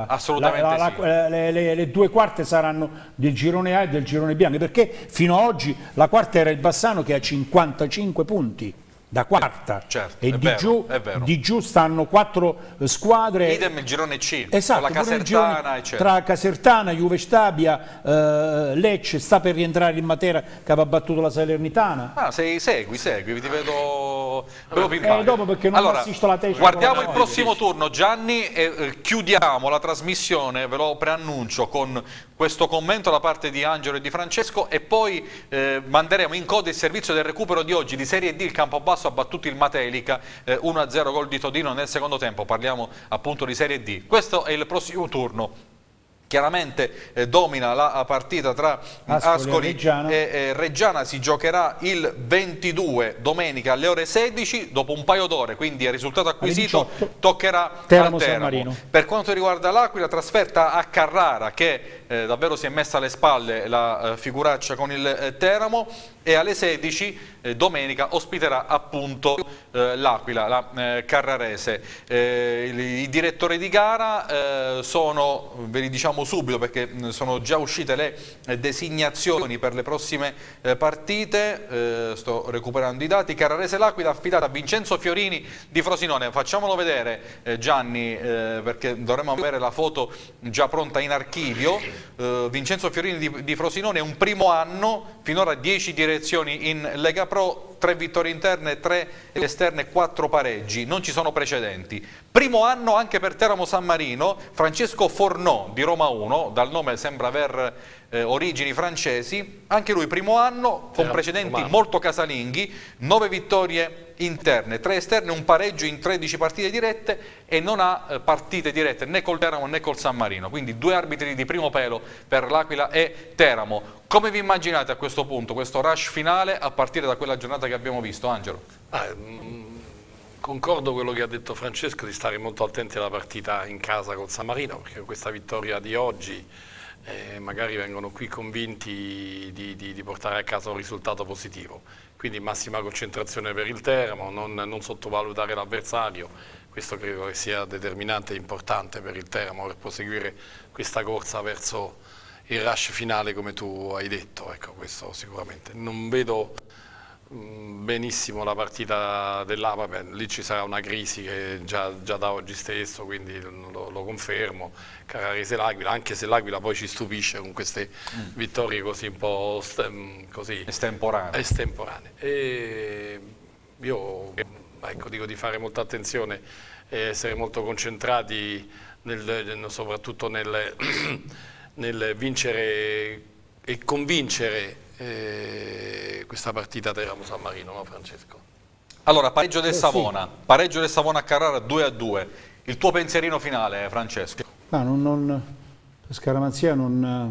Le due quarte saranno del girone A e del girone B, anche perché fino ad oggi la quarta era il Bassano che ha 55 punti da quarta, e di giù stanno 4 squadre. Idem il girone C, esatto, con la Casertana, tra Casertana, Juve Stabia, Lecce, sta per rientrare in Matera che aveva battuto la Salernitana. Segui, ti vedo dopo perché non assisto la testa. Guardiamo il prossimo turno, Gianni, e chiudiamo la trasmissione, ve lo preannuncio, con questo commento da parte di Angelo e di Francesco e poi manderemo in coda il servizio del recupero di oggi di Serie D. Il Campobasso ha battuto il Matelica 1-0, gol di Todino nel secondo tempo. Parliamo appunto di Serie D. Questo è il prossimo turno. Chiaramente domina la partita tra Ascoli e Reggiana, si giocherà il 22 domenica alle ore 16, dopo un paio d'ore, quindi il risultato acquisito toccherà al Teramo. Per quanto riguarda l'Aquila, trasferta a Carrara che davvero si è messa alle spalle la figuraccia con il Teramo, e alle 16 domenica ospiterà appunto l'Aquila, la carrarese. I direttori di gara sono, ve li diciamo subito perché sono già uscite le designazioni per le prossime partite, sto recuperando i dati. Carrarese l'Aquila affidata a Vincenzo Fiorini di Frosinone. Facciamolo vedere Gianni, perché dovremmo avere la foto già pronta in archivio. Vincenzo Fiorini di Frosinone, un primo anno, finora 10 direzioni in Lega Pro, 3 vittorie interne, 3 esterne, 4 pareggi, non ci sono precedenti. Primo anno anche per Teramo San Marino, Francesco Fornò di Roma 1, dal nome sembra aver origini francesi, anche lui primo anno con precedenti molto casalinghi, 9 vittorie interne, 3 esterne, un pareggio in 13 partite dirette, e non ha partite dirette né col Teramo né col San Marino, quindi 2 arbitri di primo pelo per l'Aquila e Teramo. Come vi immaginate a questo punto questo rush finale a partire da quella giornata che abbiamo visto, Angelo? Concordo quello che ha detto Francesco, di stare molto attenti alla partita in casa col San Marino, perché questa vittoria di oggi magari vengono qui convinti di portare a casa un risultato positivo, quindi massima concentrazione per il Teramo, non sottovalutare l'avversario. Questo credo che sia determinante e importante per il Teramo per proseguire questa corsa verso il rush finale, come tu hai detto. Ecco, questo sicuramente. Non vedo benissimo la partita dell'Aquila, lì ci sarà una crisi che già da oggi stesso, quindi lo confermo. Carrarese l'Aquila, anche se l'Aquila poi ci stupisce con queste vittorie così un po' estemporanee. E io dico di fare molta attenzione e essere molto concentrati soprattutto nel vincere e convincere questa partita Teramo San Marino, no Francesco? Allora, pareggio del Savona, pareggio del Savona a Carrara 2-2. Il tuo pensierino finale, Francesco? Per scaramanzia non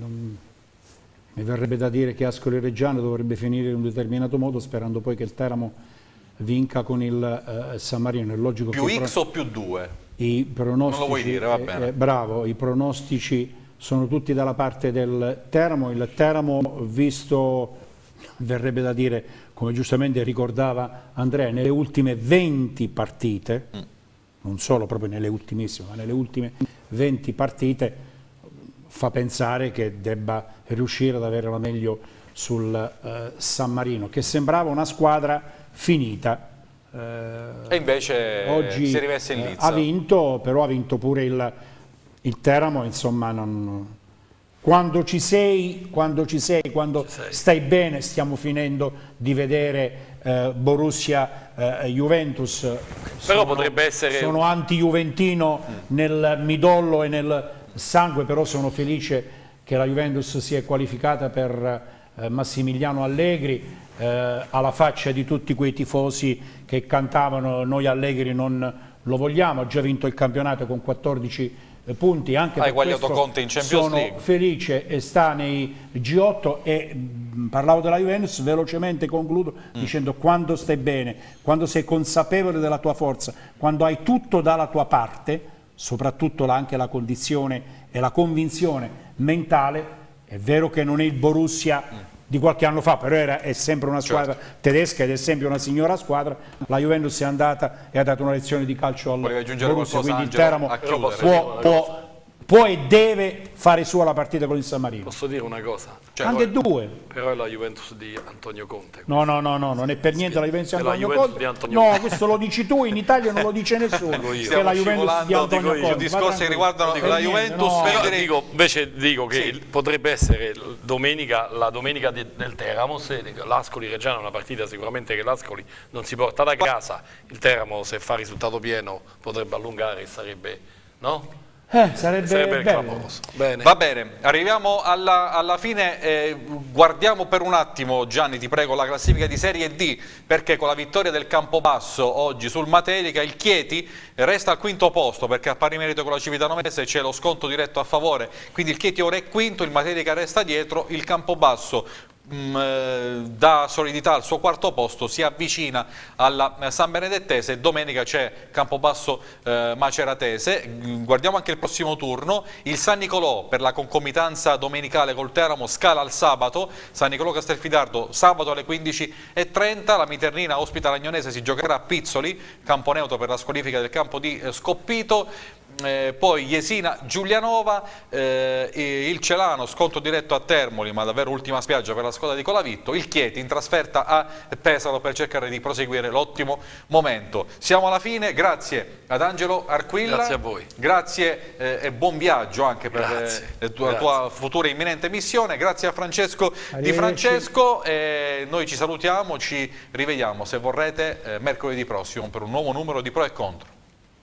mi verrebbe da dire che Ascoli Reggiana dovrebbe finire in un determinato modo, sperando poi che il Teramo vinca con il San Marino. È logico più che X o più 2? I pronostici, non lo vuoi dire, va bene. Bravo, i pronostici sono tutti dalla parte del Teramo. Il Teramo, visto, verrebbe da dire, come giustamente ricordava Andrea, nelle ultime 20 partite, non solo proprio nelle ultimissime, ma nelle ultime 20 partite, fa pensare che debba riuscire ad avere la meglio sul San Marino, che sembrava una squadra finita. E invece oggi si è rimessa in lizza. Ha vinto, però ha vinto pure il Teramo, insomma, quando ci sei, quando stai bene, stiamo finendo di vedere Borussia Juventus. Però potrebbe essere... Sono anti-juventino nel midollo e nel sangue, però sono felice che la Juventus si è qualificata per Massimiliano Allegri, alla faccia di tutti quei tifosi che cantavano "noi Allegri non lo vogliamo". Ha già vinto il campionato con 14 punti, anche per questo Conte in Champions sono League. felice, e sta nei G8. E parlavo della Juventus, velocemente concludo dicendo: quando stai bene, quando sei consapevole della tua forza, quando hai tutto dalla tua parte, soprattutto anche la condizione e la convinzione mentale, è vero che non è il Borussia di qualche anno fa, però è sempre una squadra tedesca ed è sempre una signora squadra. La Juventus è andata e ha dato una lezione di calcio al Borussia, quindi il Teramo può e deve fare sua la partita con il San Marino. Posso dire una cosa? Anche due. Però è la Juventus di Antonio Conte. No, non è per niente la Juventus di Antonio Conte. No, questo lo dici tu, in Italia non lo dice nessuno. Che è la Juventus di Antonio Conte. Discorsi che riguardano la Juventus. Invece dico che potrebbe essere la domenica del Teramo, se l'Ascoli Reggiana è una partita sicuramente che l'Ascoli non si porta da casa. Il Teramo, se fa risultato pieno, potrebbe allungare e sarebbe, no? Sarebbe clamoroso. Bene. Va bene, arriviamo alla fine, guardiamo per un attimo, Gianni ti prego, la classifica di Serie D, perché con la vittoria del Campobasso oggi sul Matelica il Chieti resta al quinto posto, perché a pari merito con la Civitanovese c'è lo sconto diretto a favore, quindi il Chieti ora è quinto, il Matelica resta dietro, il Campobasso dà solidità al suo quarto posto, si avvicina alla San Benedettese e domenica c'è Campobasso Maceratese. Guardiamo anche il prossimo turno, il San Nicolò per la concomitanza domenicale col Teramo scala al sabato, San Nicolò Castelfidardo sabato alle 15:30, la Miternina ospita l'Agnonese, si giocherà a Pizzoli, campo neutro per la squalifica del campo di Scoppito. Poi Jesina Giulianova, il Celano sconto diretto a Termoli, ma davvero ultima spiaggia per la squadra di Colavitto, il Chieti in trasferta a Pesaro per cercare di proseguire l'ottimo momento. Siamo alla fine, grazie ad Angelo Arquilla, grazie a voi, grazie e buon viaggio anche per la tua futura imminente missione, grazie a Francesco Di Francesco, noi ci salutiamo, ci rivediamo se vorrete mercoledì prossimo per un nuovo numero di Pro e Contro.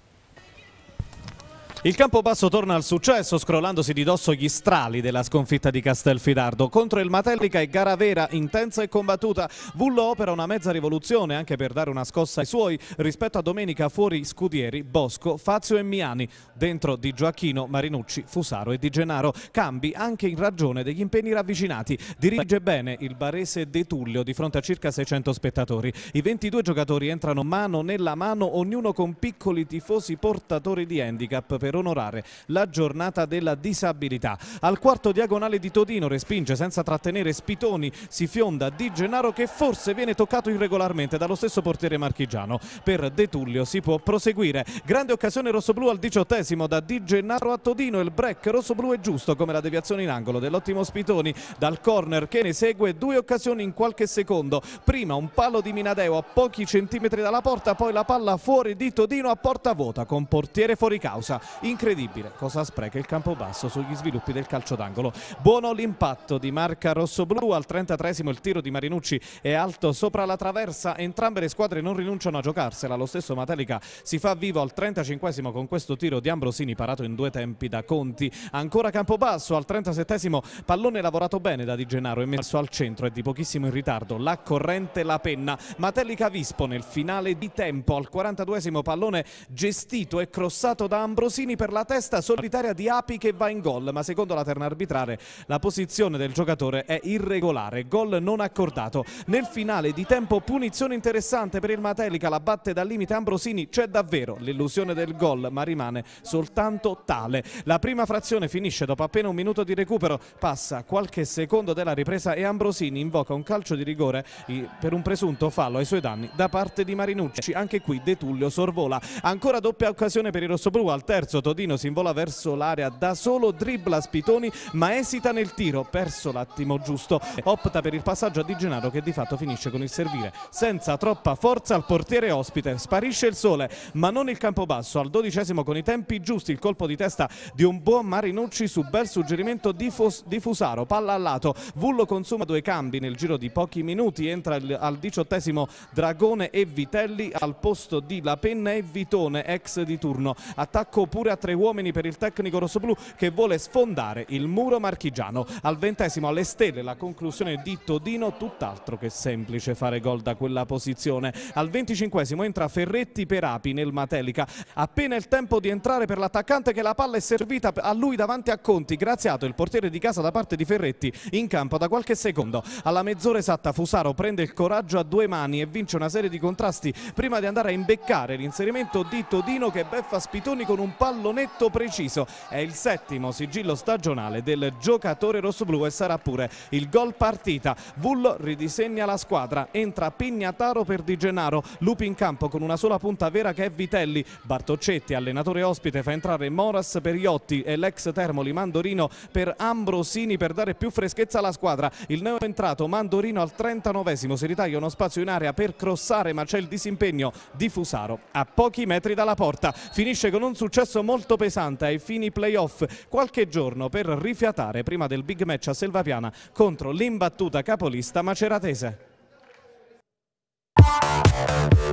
Il Campobasso torna al successo scrollandosi di dosso gli strali della sconfitta di Castelfidardo. Contro il Matelica è gara vera, intensa e combattuta. Vullo opera una mezza rivoluzione anche per dare una scossa ai suoi rispetto a domenica fuori Scudieri, Bosco, Fazio e Miani. Dentro Di Gioacchino, Marinucci, Fusaro e Di Gennaro. Cambi anche in ragione degli impegni ravvicinati. Dirige bene il barese De Tullio di fronte a circa 600 spettatori. I 22 giocatori entrano mano nella mano, ognuno con piccoli tifosi portatori di handicap per onorare la giornata della disabilità. Al quarto diagonale di Todino respinge senza trattenere Spitoni, si fionda Di Gennaro che forse viene toccato irregolarmente dallo stesso portiere marchigiano. Per De Tullio si può proseguire. Grande occasione rossoblù al 18esimo da Di Gennaro a Todino, il break rossoblù è giusto come la deviazione in angolo dell'ottimo Spitoni dal corner che ne segue due occasioni in qualche secondo. Prima un palo di Minadeo a pochi centimetri dalla porta, poi la palla fuori di Todino a porta vuota con portiere fuori causa. Incredibile cosa spreca il Campobasso sugli sviluppi del calcio d'angolo. Buono l'impatto di marca rossoblù, al 33esimo il tiro di Marinucci è alto sopra la traversa, entrambe le squadre non rinunciano a giocarsela, lo stesso Matelica si fa vivo al 35esimo con questo tiro di Ambrosini parato in due tempi da Conti. Ancora Campobasso al 37esimo, pallone lavorato bene da Di Gennaro e messo al centro, è di pochissimo in ritardo la corrente La Penna. Matelica Vispo nel finale di tempo, al 42esimo pallone gestito e crossato da Ambrosini per la testa solitaria di Api che va in gol, ma secondo la terna arbitrale la posizione del giocatore è irregolare, gol non accordato. Nel finale di tempo punizione interessante per il Matelica, la batte dal limite Ambrosini, c'è davvero l'illusione del gol ma rimane soltanto tale. La prima frazione finisce dopo appena un minuto di recupero, passa qualche secondo della ripresa e Ambrosini invoca un calcio di rigore per un presunto fallo ai suoi danni da parte di Marinucci. Anche qui De Tullio sorvola. Ancora doppia occasione per i rossoblù, al terzo Todino si invola verso l'area da solo, dribbla Spitoni ma esita nel tiro, perso l'attimo giusto, opta per il passaggio a Di Gennaro che di fatto finisce con il servire senza troppa forza al portiere ospite. Sparisce il sole ma non il Campobasso, al 12esimo con i tempi giusti il colpo di testa di un buon Marinucci su bel suggerimento di Fusaro, palla al lato. Vullo consuma due cambi nel giro di pochi minuti, entra al 18esimo Dragone e Vitelli al posto di La Penna e Vitone ex di turno. Attacco pure a tre uomini per il tecnico rossoblù che vuole sfondare il muro marchigiano. Al 20esimo alle stelle la conclusione di Todino, tutt'altro che semplice fare gol da quella posizione. Al 25esimo entra Ferretti per Api nel Matelica, appena il tempo di entrare per l'attaccante che la palla è servita a lui davanti a Conti, graziato il portiere di casa da parte di Ferretti in campo da qualche secondo. Alla mezz'ora esatta Fusaro prende il coraggio a due mani e vince una serie di contrasti prima di andare a imbeccare l'inserimento di Todino che beffa Spitoni con un pallonetto preciso. È il settimo sigillo stagionale del giocatore rossoblù e sarà pure il gol partita. Vullo ridisegna la squadra, entra Pignataro per Di Gennaro, Lupi in campo con una sola punta vera che è Vitelli. Bartoccetti, allenatore ospite, fa entrare Moras per Iotti e l'ex Termoli Mandorino per Ambrosini per dare più freschezza alla squadra. Il neo entrato Mandorino al 39esimo si ritaglia uno spazio in area per crossare ma c'è il disimpegno di Fusaro a pochi metri dalla porta. Finisce con un successo molto pesante ai fini playoff, qualche giorno per rifiatare prima del big match a Selvapiana contro l'imbattuta capolista maceratese.